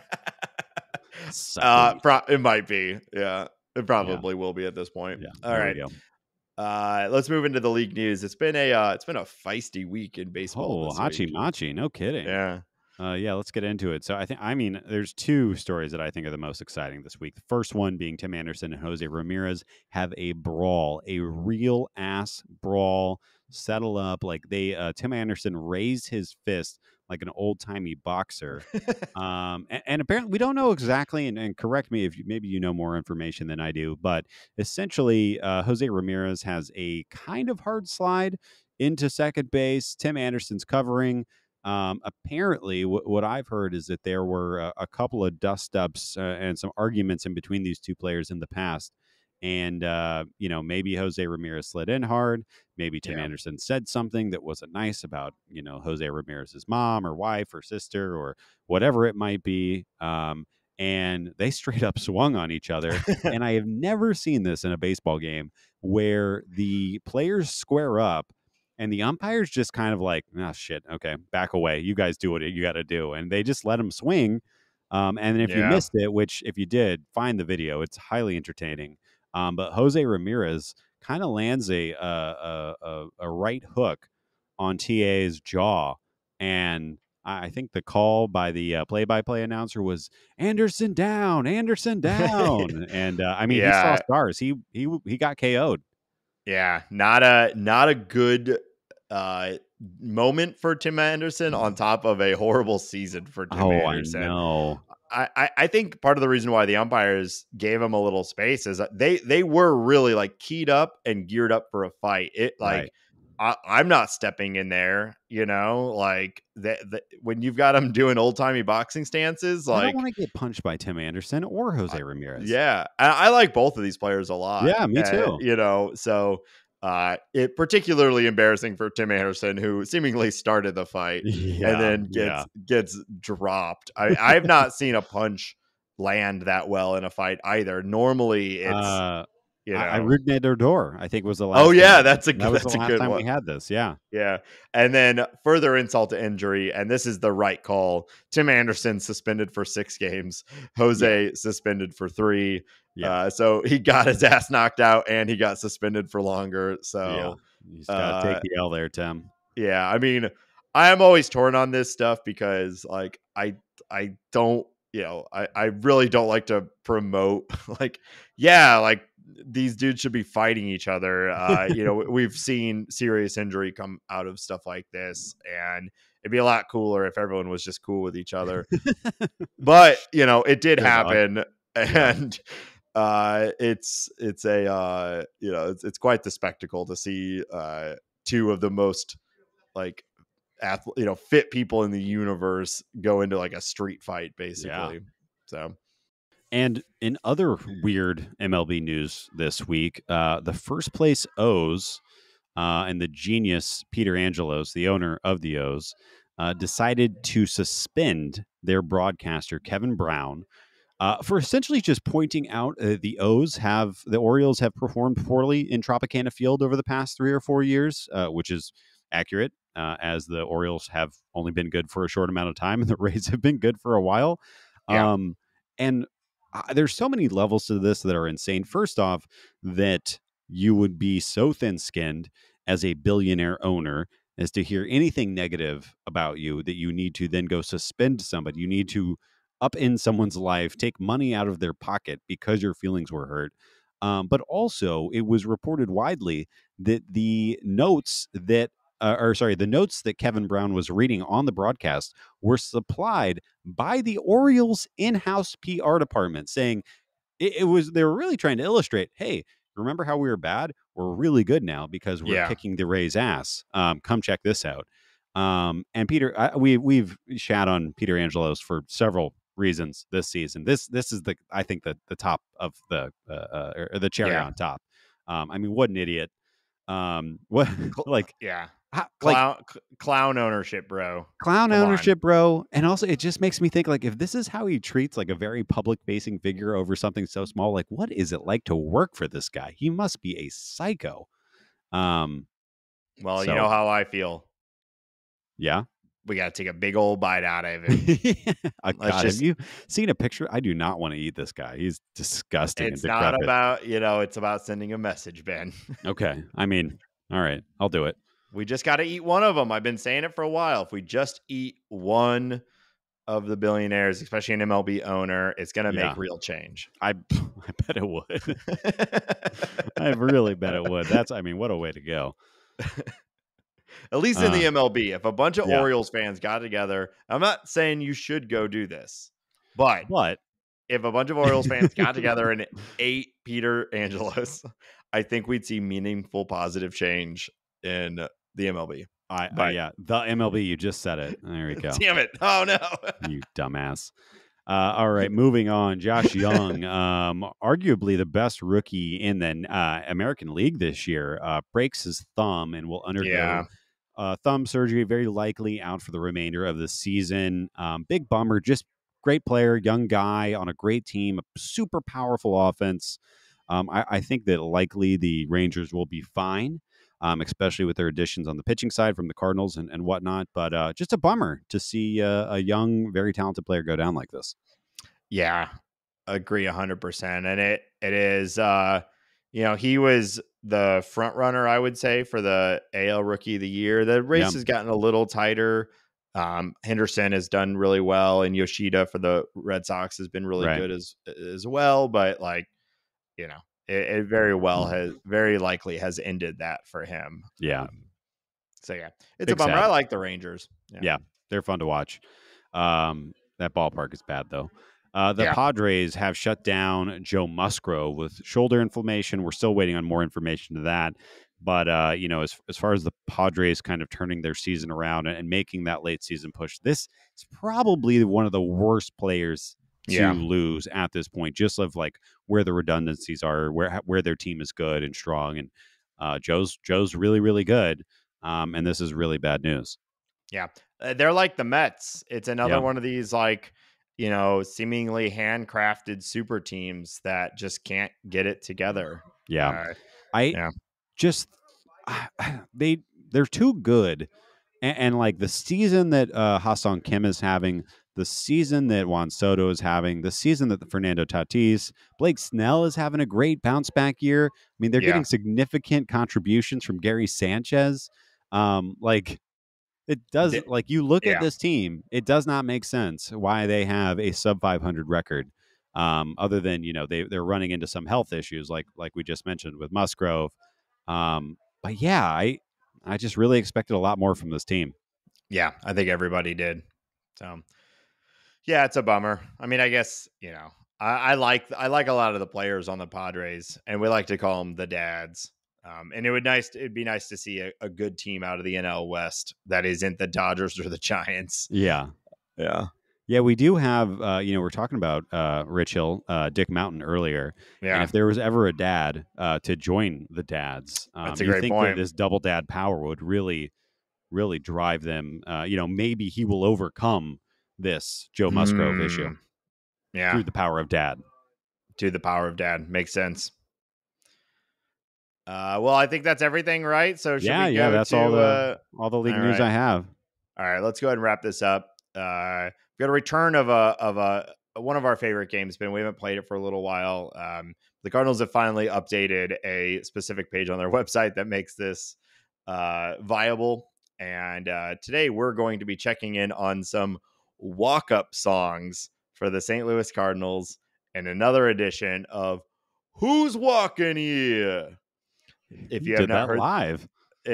Sucky. It might be. Yeah. It Yeah. probably will be at this point. Yeah. All There we right. go. Let's move into the league news. It's been a feisty week in baseball Oh, this Hachi week. Machi. No kidding. Yeah. Yeah, let's get into it. So I mean, there's two stories that I think are the most exciting this week. The first one being Tim Anderson and Jose Ramirez have a brawl, a real ass brawl, settle up. Like Tim Anderson raised his fist like an old timey boxer. And apparently we don't know exactly, and correct me if maybe you know more information than I do, but essentially Jose Ramirez has a kind of hard slide into second base. Tim Anderson's covering. Apparently, what I've heard is that there were a couple of dust ups and some arguments in between these two players in the past. And, maybe Jose Ramirez slid in hard. Maybe Tim Yeah. Anderson said something that wasn't nice about, Jose Ramirez's mom or wife or sister or whatever it might be. And they straight up swung on each other. And I have never seen this in a baseball game where the players square up and the umpire's just kind of like, oh, shit, okay, back away. You guys do what you got to do. And they just let him swing. And if you Yeah. missed it, which if you did, find the video. It's highly entertaining. But Jose Ramirez kind of lands a right hook on TA's jaw. And I think the call by the play-by-play announcer was Anderson down. And I mean, he saw Yeah. stars. He got KO'd. Yeah. Not a good moment for Tim Anderson on top of a horrible season for Tim Anderson. I know. I think part of the reason why the umpires gave him a little space is that they were really like keyed up and geared up for a fight. It like Right. I'm not stepping in there, like when you've got them doing old timey boxing stances. I Like don't want to get punched by Tim Anderson or Jose Ramirez. yeah, I like both of these players a lot. Yeah, me too. So it particularly embarrassing for Tim Anderson, who seemingly started the fight and then gets dropped. I've not seen a punch land that well in a fight either. Normally, it's I Rugnet I think was the last. Oh yeah, time. that's a that was that's the a last good time one. we had this. Yeah, yeah, and then further insult to injury, and this is the right call. Tim Anderson suspended for 6 games. Jose suspended for 3. Yeah. So he got his ass knocked out, and he got suspended for longer. So you just gotta take the L there, Tim. Yeah, I mean, I am always torn on this stuff because, like, I don't, I really don't like to promote like these dudes should be fighting each other. We've seen serious injury come out of stuff like this, and it'd be a lot cooler if everyone was just cool with each other. But it did happen, and it's quite the spectacle to see 2 of the most like fit people in the universe go into like a street fight, basically. So. And in other weird MLB news this week, the first place O's and the genius Peter Angelos, the owner of the O's, decided to suspend their broadcaster, Kevin Brown, for essentially just pointing out the Orioles have performed poorly in Tropicana Field over the past 3 or 4 years, which is accurate, as the Orioles have only been good for a short amount of time and the Rays have been good for a while. And there's so many levels to this that are insane. First off, that you would be so thin-skinned as a billionaire owner as to hear anything negative about you that you need to then go suspend somebody. You need to upend someone's life, take money out of their pocket because your feelings were hurt. But also, it was reported widely that the notes that Kevin Brown was reading on the broadcast were supplied by the Orioles in-house PR department, saying they were really trying to illustrate, hey, remember how we were bad? We're really good now because we're kicking the Rays' ass. Come check this out. And Peter, we've shat on Peter Angelos for several reasons this season. This is I think the top of the cherry on top. I mean, what an idiot. What like clown ownership, bro. Clown ownership, bro. And also, it just makes me think, like, if this is how he treats like a very public-facing figure over something so small, like, what is it like to work for this guy? He must be a psycho. Well, you know how I feel. Yeah. we got to take a big old bite out of him. God, have you seen a picture? I do not want to eat this guy. He's disgusting and It's decrepit. not about, it's about sending a message, Ben. Okay. I mean, all right, I'll do it. We just got to eat one of them. I've been saying it for a while. If we just eat one of the billionaires, especially an MLB owner, it's going to make real change. I bet it would. I really bet it would. What a way to go. At least in the MLB, if a bunch of Orioles fans got together, I'm not saying you should go do this, but if a bunch of Orioles fans got together and ate Peter Angelos, I think we'd see meaningful positive change in the MLB. The MLB, you just said it. There we go. Damn it. Oh, no. You dumbass. All right, moving on. Josh Young, arguably the best rookie in the American League this year, breaks his thumb and will undergo thumb surgery, very likely out for the remainder of the season. Big bummer. Just great player, young guy on a great team, a super powerful offense. I think that likely the Rangers will be fine. Especially with their additions on the pitching side from the Cardinals and whatnot. But just a bummer to see a young, very talented player go down like this. Yeah, agree 100%. And it is, he was the front runner, I would say, for the AL Rookie of the Year. The race has gotten a little tighter. Henderson has done really well, and Yoshida for the Red Sox has been really good as well. But it very likely has ended that for him. Yeah. It's a bummer. I like the Rangers. Yeah, they're fun to watch. That ballpark is bad though. The Padres have shut down Joe Musgrove with shoulder inflammation. We're still waiting on more information to that. But as far as the Padres kind of turning their season around and making that late season push, this is probably one of the worst players to lose at this point, just of like where the redundancies are, where their team is good and strong, and Joe's really, really good, and this is really bad news. Yeah, they're like the Mets. It's another one of these seemingly handcrafted super teams that just can't get it together. They're too good, and like the season that Ha-Seong Kim is having, the season that Juan Soto is having, the season that Fernando Tatis, Blake Snell is having a great bounce back year. I mean, they're getting significant contributions from Gary Sanchez. It does, you look at this team, it does not make sense why they have a sub 500 record. Other than, they're running into some health issues like we just mentioned with Musgrove. But yeah, I just really expected a lot more from this team. Yeah, I think everybody did. So yeah, it's a bummer. I mean, I guess, I like a lot of the players on the Padres, and we like to call them the dads. And it'd be nice to see a good team out of the NL West that isn't the Dodgers or the Giants. Yeah. We do have, we're talking about Rich Hill, Dick Mountain earlier. Yeah. And if there was ever a dad to join the dads, that's a great point. That this double dad power would really, really drive them. Maybe he will overcome this Joe Musgrove issue. Yeah. Through the power of dad. Makes sense. Well, I think that's everything, right? So should we go that's all the league news I have. All right, let's go ahead and wrap this up. We've got a return of one of our favorite games, Ben. We haven't played it for a little while. The Cardinals have finally updated a specific page on their website that makes this viable. And today we're going to be checking in on some walk-up songs for the St. Louis Cardinals and another edition of Who's Walking Here? If you have not heard live,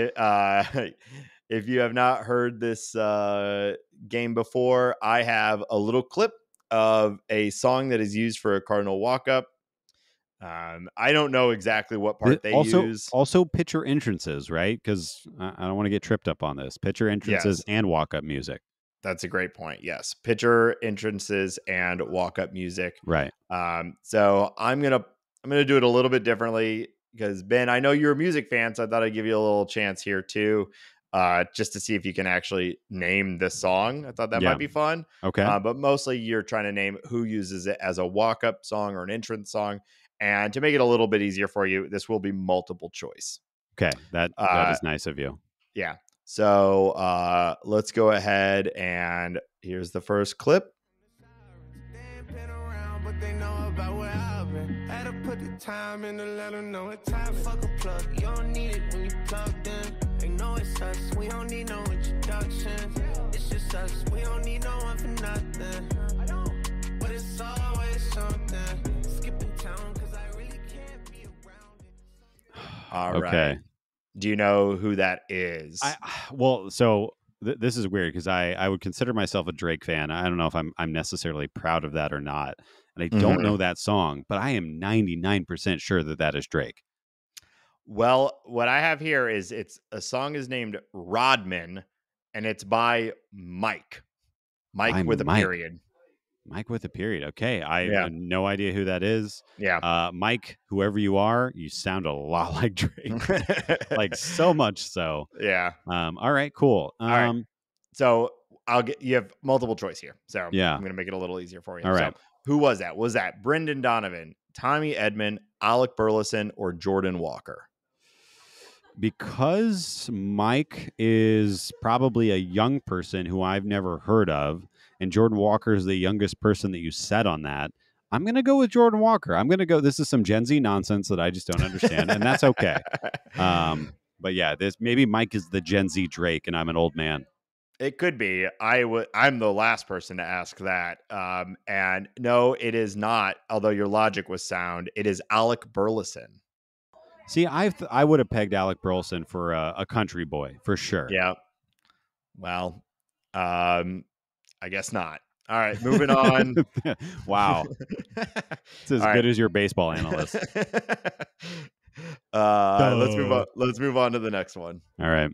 if you have not heard this game before, I have a little clip of a song that is used for a Cardinal walk-up. I don't know exactly what part they use. Also, pitcher entrances, right? Because I don't want to get tripped up on this. Pitcher entrances and walk-up music. That's a great point. Yes, pitcher entrances and walk-up music. Right. So I'm gonna do it a little bit differently. Because, Ben, I know you're a music fan, so I thought I'd give you a little chance here, too, just to see if you can actually name the song. I thought that might be fun. Okay. But mostly you're trying to name who uses it as a walk-up song or an entrance song. And to make it a little bit easier for you, this will be multiple choice. Okay. That is nice of you. Yeah. So let's go ahead, and here's the first clip. They know about what I've been. Had to put the time in to let them know it's time. Fuck a plug, you don't need it when you plugged in. They know it's us, we don't need no introduction. It's just us, we don't need no one for nothing. But it's always something. Skipping town, cause I really can't be around it. All right. Do you know who that is? This is weird because I would consider myself a Drake fan. I don't know if I'm necessarily proud of that or not. And I don't know that song, but I am 99% sure that is Drake. Well, what I have here is a song is named Rodman, and it's by Mike. Mike with a period. Mike with a period. Okay. I have no idea who that is. Yeah. Mike, whoever you are, you sound a lot like Drake. Like so much so. Yeah. All right, cool. All right. So you have multiple choice here. So I'm going to make it a little easier for you. All right. So who was that? Was that Brendan Donovan, Tommy Edman, Alec Burleson, or Jordan Walker? Because Mike is probably a young person who I've never heard of, and Jordan Walker is the youngest person that you said on that, I'm going to go with Jordan Walker. I'm going to go. This is some Gen Z nonsense that I just don't understand, and that's okay. But yeah, maybe Mike is the Gen Z Drake, and I'm an old man. It could be. I'm the last person to ask that. And no, it is not. Although your logic was sound, it is Alec Burleson. See, I would have pegged Alec Burleson for a country boy for sure. Yeah. Well, I guess not. All right, moving on. Wow, it's as good as your baseball analyst. Let's move on. Let's move on to the next one. All right.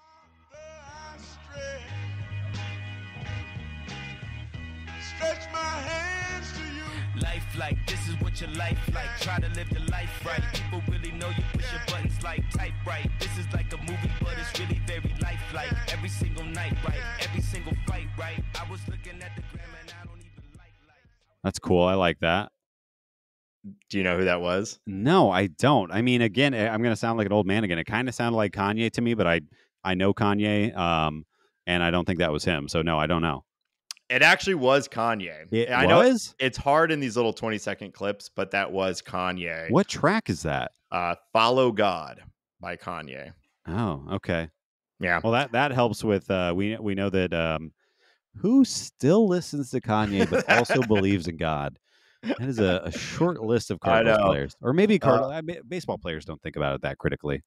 Like this is what your life like. Try to live the life right. People really know you push your buttons like type right. This is like a movie, but it's really very lifelike. Every single night, right? Every single fight, right? I was looking at the gram and I don't even like. That's cool. I like that. Do you know who that was? No, I don't. I mean, again, I'm going to sound like an old man again. It kind of sounded like Kanye to me, but I know Kanye, and I don't think that was him. So no, I don't know. It actually was Kanye. I know it's hard in these little 20-second clips, but that was Kanye. What track is that? Follow God by Kanye. Oh, okay. Yeah. Well, that helps with we know that who still listens to Kanye but also believes in God. That is a short list of Cardinals players, or maybe baseball players don't think about it that critically.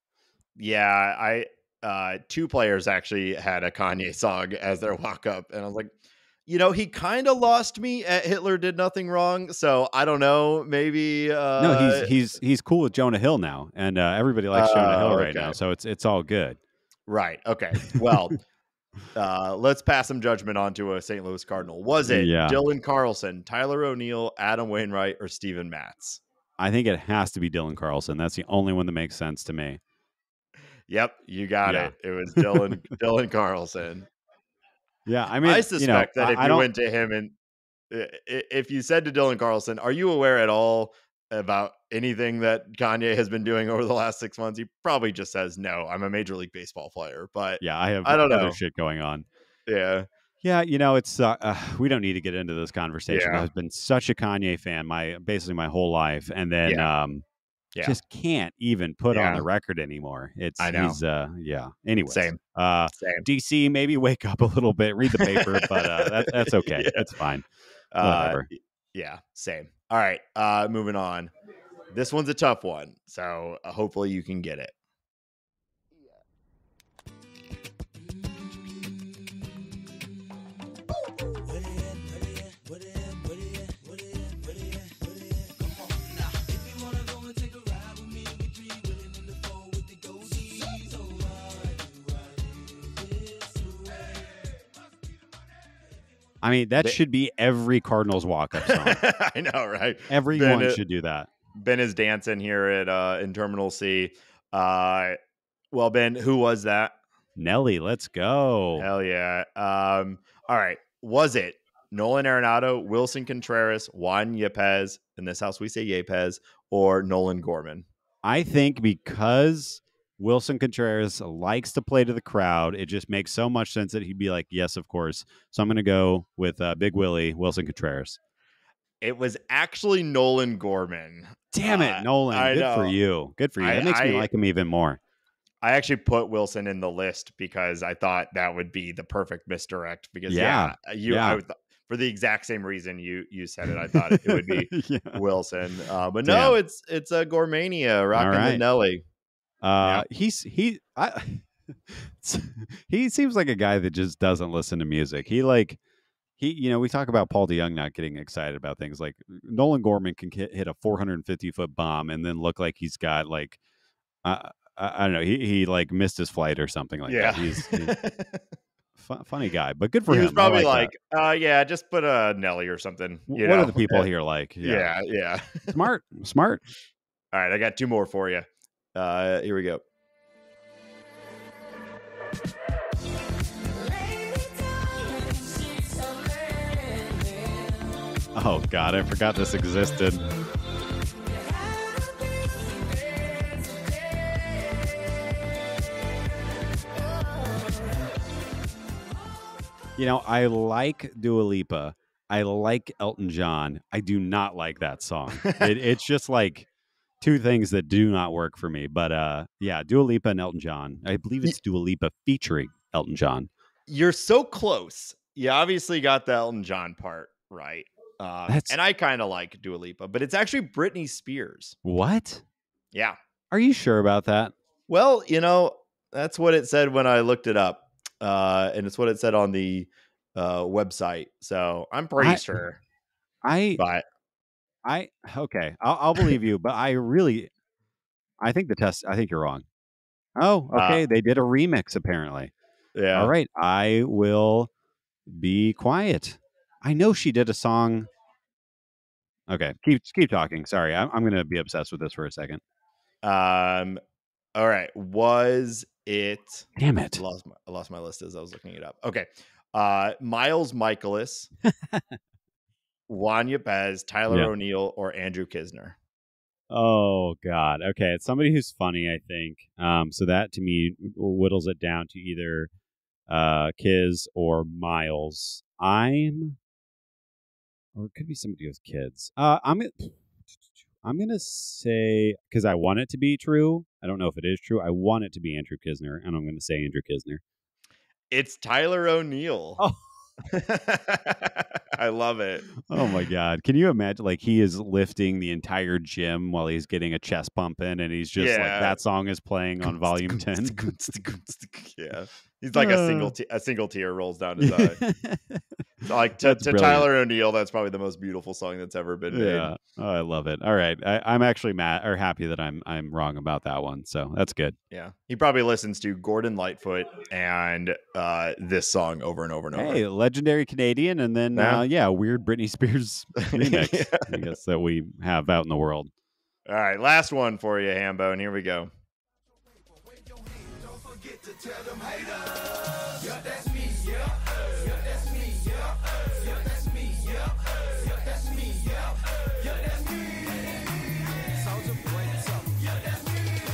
Yeah, two players actually had a Kanye song as their walk up, and I was like, he kind of lost me at Hitler Did Nothing Wrong. So I don't know. Maybe no, he's cool with Jonah Hill now, and everybody likes Jonah Hill right now. So it's all good. Right. Okay. Well, let's pass some judgment on to a St. Louis Cardinal. Was it Dylan Carlson, Tyler O'Neill, Adam Wainwright, or Steven Matz? I think it has to be Dylan Carlson. That's the only one that makes sense to me. Yep, you got it. It was Dylan Carlson. Yeah, I mean, I suspect that if you went to him and if you said to Dylan Carlson, "Are you aware at all about anything that Kanye has been doing over the last 6 months?" He probably just says, "No, I'm a Major League Baseball player." But yeah, I don't other know shit going on. Yeah, it's we don't need to get into this conversation. I've been such a Kanye fan basically my whole life, and then just can't even put on the record anymore. I know. Anyways, same. DC, maybe wake up a little bit, read the paper, but that's okay. It's fine. Whatever. Yeah, same. All right, moving on. This one's a tough one, so hopefully you can get it. I mean, that should be every Cardinals walk-up song. I know, right? Everyone should do that. Ben is dancing here in Terminal C. Well, Ben, who was that? Nelly, let's go. Hell yeah. All right. Was it Nolan Arenado, Willson Contreras, Juan Yepez, in this house we say Yepez, or Nolan Gorman? I think because Willson Contreras likes to play to the crowd. It just makes so much sense that he'd be like, yes, of course. So I'm going to go with Big Willie, Willson Contreras. It was actually Nolan Gorman. Damn it, Nolan. I Good know. for you. Good for you. That makes me like him even more. I actually put Willson in the list because I thought that would be the perfect misdirect. Because for the exact same reason you said it, I thought it would be Willson. But no, it's a Gormania rocking the Nelly. He seems like a guy that just doesn't listen to music. We talk about Paul DeYoung not getting excited about things. Like Nolan Gorman can hit a 450-foot bomb and then look like he's got like I don't know. He like missed his flight or something like that. He's funny guy, but good for him. He was probably just put a Nelly or something. What are the people here like? Yeah. Smart. All right, I got two more for you. Here we go. Oh God, I forgot this existed. I like Dua Lipa. I like Elton John. I do not like that song. It's just like two things that do not work for me. But Dua Lipa and Elton John. I believe it's Dua Lipa featuring Elton John. You're so close. You obviously got the Elton John part right. And I kind of like Dua Lipa, but it's actually Britney Spears. What? Yeah. Are you sure about that? Well, that's what it said when I looked it up. And it's what it said on the website. So I'm pretty sure. Okay. I'll believe you, but I think you're wrong. Oh, okay. They did a remix apparently. Yeah. All right. I will be quiet. I know she did a song. Okay. Keep talking. Sorry. I'm going to be obsessed with this for a second. All right. Was it? Damn it! I lost my list as I was looking it up. Okay. Miles Michaelis, Juan Yepes, Tyler O'Neill, or Andrew Kisner. Oh God. Okay, it's somebody who's funny, I think. So that to me whittles it down to either Kiz or Miles. Or it could be somebody with kids. I'm going to say, because I want it to be true. I don't know if it is true. I want it to be Andrew Kisner, and I'm going to say Andrew Kisner. It's Tyler O'Neill. Oh. I love it. Oh, my God. Can you imagine, like, he is lifting the entire gym while he's getting a chest pump in, and he's just, like, that song is playing on volume 10? Yeah. He's like a single tear rolls down his eye. So like to Tyler O'Neill, that's probably the most beautiful song that's ever been made. Yeah, I love it. All right, I'm actually happy that I'm wrong about that one. So that's good. Yeah, he probably listens to Gordon Lightfoot and this song over and over and over. Hey, legendary Canadian, and then weird Britney Spears remix. I guess that we have out in the world. All right, last one for you, Hambo, and here we go. Tell them haters, yeah, that's me, yeah, that's me, yeah, that's me, yeah, that's me, yeah, that's me. Soulja Boy, what's up? Yeah, that's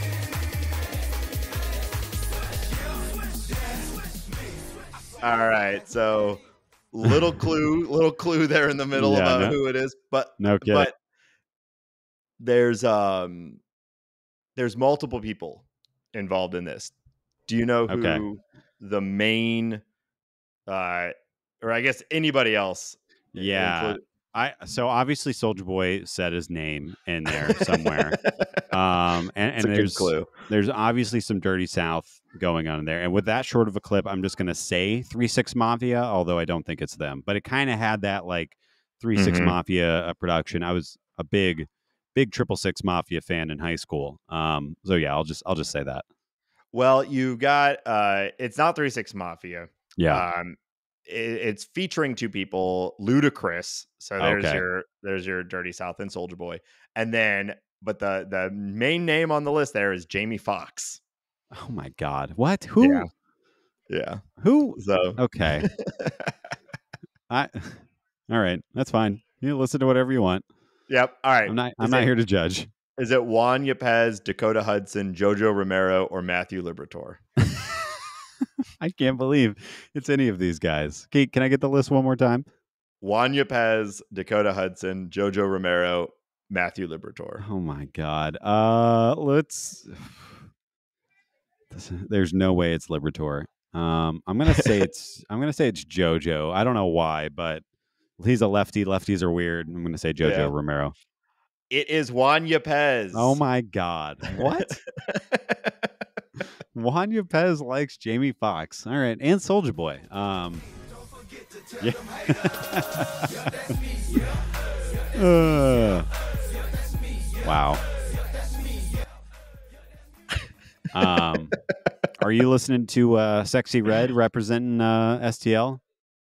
me. All right, so little clue there in the middle about who it is, but there's multiple people involved in this. Do you know who the main, or I guess anybody else? Yeah, so obviously Soulja Boy said his name in there somewhere, and there's obviously some Dirty South going on in there. And with that short of a clip, I'm just gonna say 3-6 Mafia, although I don't think it's them, but it kind of had that like 3-6 Mafia production. I was a big 666 Mafia fan in high school. So yeah, I'll just say that. Well, you got it's not 3-6 Mafia. Yeah. It's featuring two people, Ludacris. So there's your Dirty South and Soulja Boy. And then but the main name on the list there is Jamie Foxx. Oh my God. What? Who? Yeah. Who? So okay. All right. That's fine. You listen to whatever you want. Yep. All right. I'm not here to judge. Is it Juan Yepez, Dakota Hudson, Jojo Romero, or Matthew Liberatore? I can't believe it's any of these guys. Kate, can I get the list one more time? Juan Yepez, Dakota Hudson, Jojo Romero, Matthew Liberatore. Oh my God. There's no way it's Liberatore. I'm gonna say it's Jojo. I don't know why, but he's a lefty. Lefties are weird. I'm gonna say Jojo Romero. It is Juan Yepez. Oh my God. What? Juan Yepez likes Jamie Foxx. All right. And Soulja Boy. Yeah. Wow. Are you listening to Sexy Red representing STL?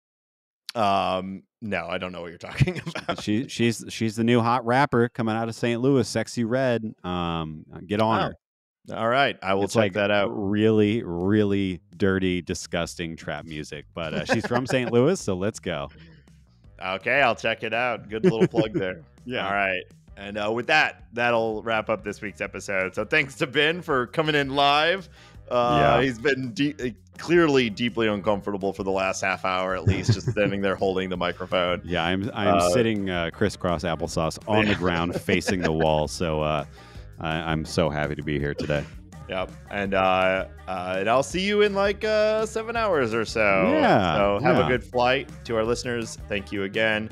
No, I don't know what you're talking about. She's the new hot rapper coming out of St. Louis, Sexy Red. Get on her. All right, I will check that out. Really, really dirty, disgusting trap music, but she's from St. Louis, so let's go. Okay, I'll check it out. Good little plug there. Yeah. All right. And with that'll wrap up this week's episode. So thanks to Ben for coming in live. He's been clearly deeply uncomfortable for the last half hour, at least, just standing there holding the microphone. Yeah, I'm sitting crisscross applesauce on the ground facing the wall. So I'm so happy to be here today. Yep. And I'll see you in like 7 hours or so. Yeah. So have a good flight. To our listeners, thank you again.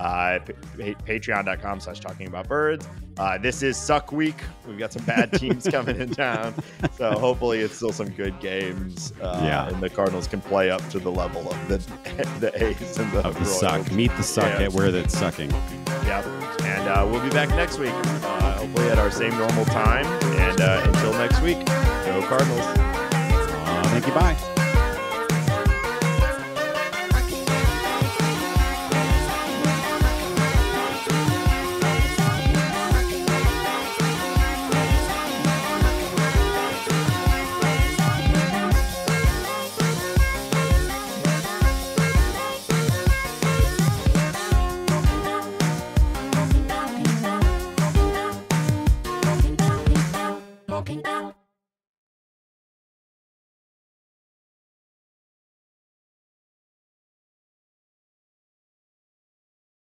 Patreon.com/talkingaboutbirds. This is Suck Week. We've got some bad teams coming in town. So hopefully it's still some good games. And the Cardinals can play up to the level of the A's and the Royals. Suck. Meet the suck at where it's sucking. Yep. And we'll be back next week. Hopefully at our same normal time. And until next week, go Cardinals. Thank you. Bye.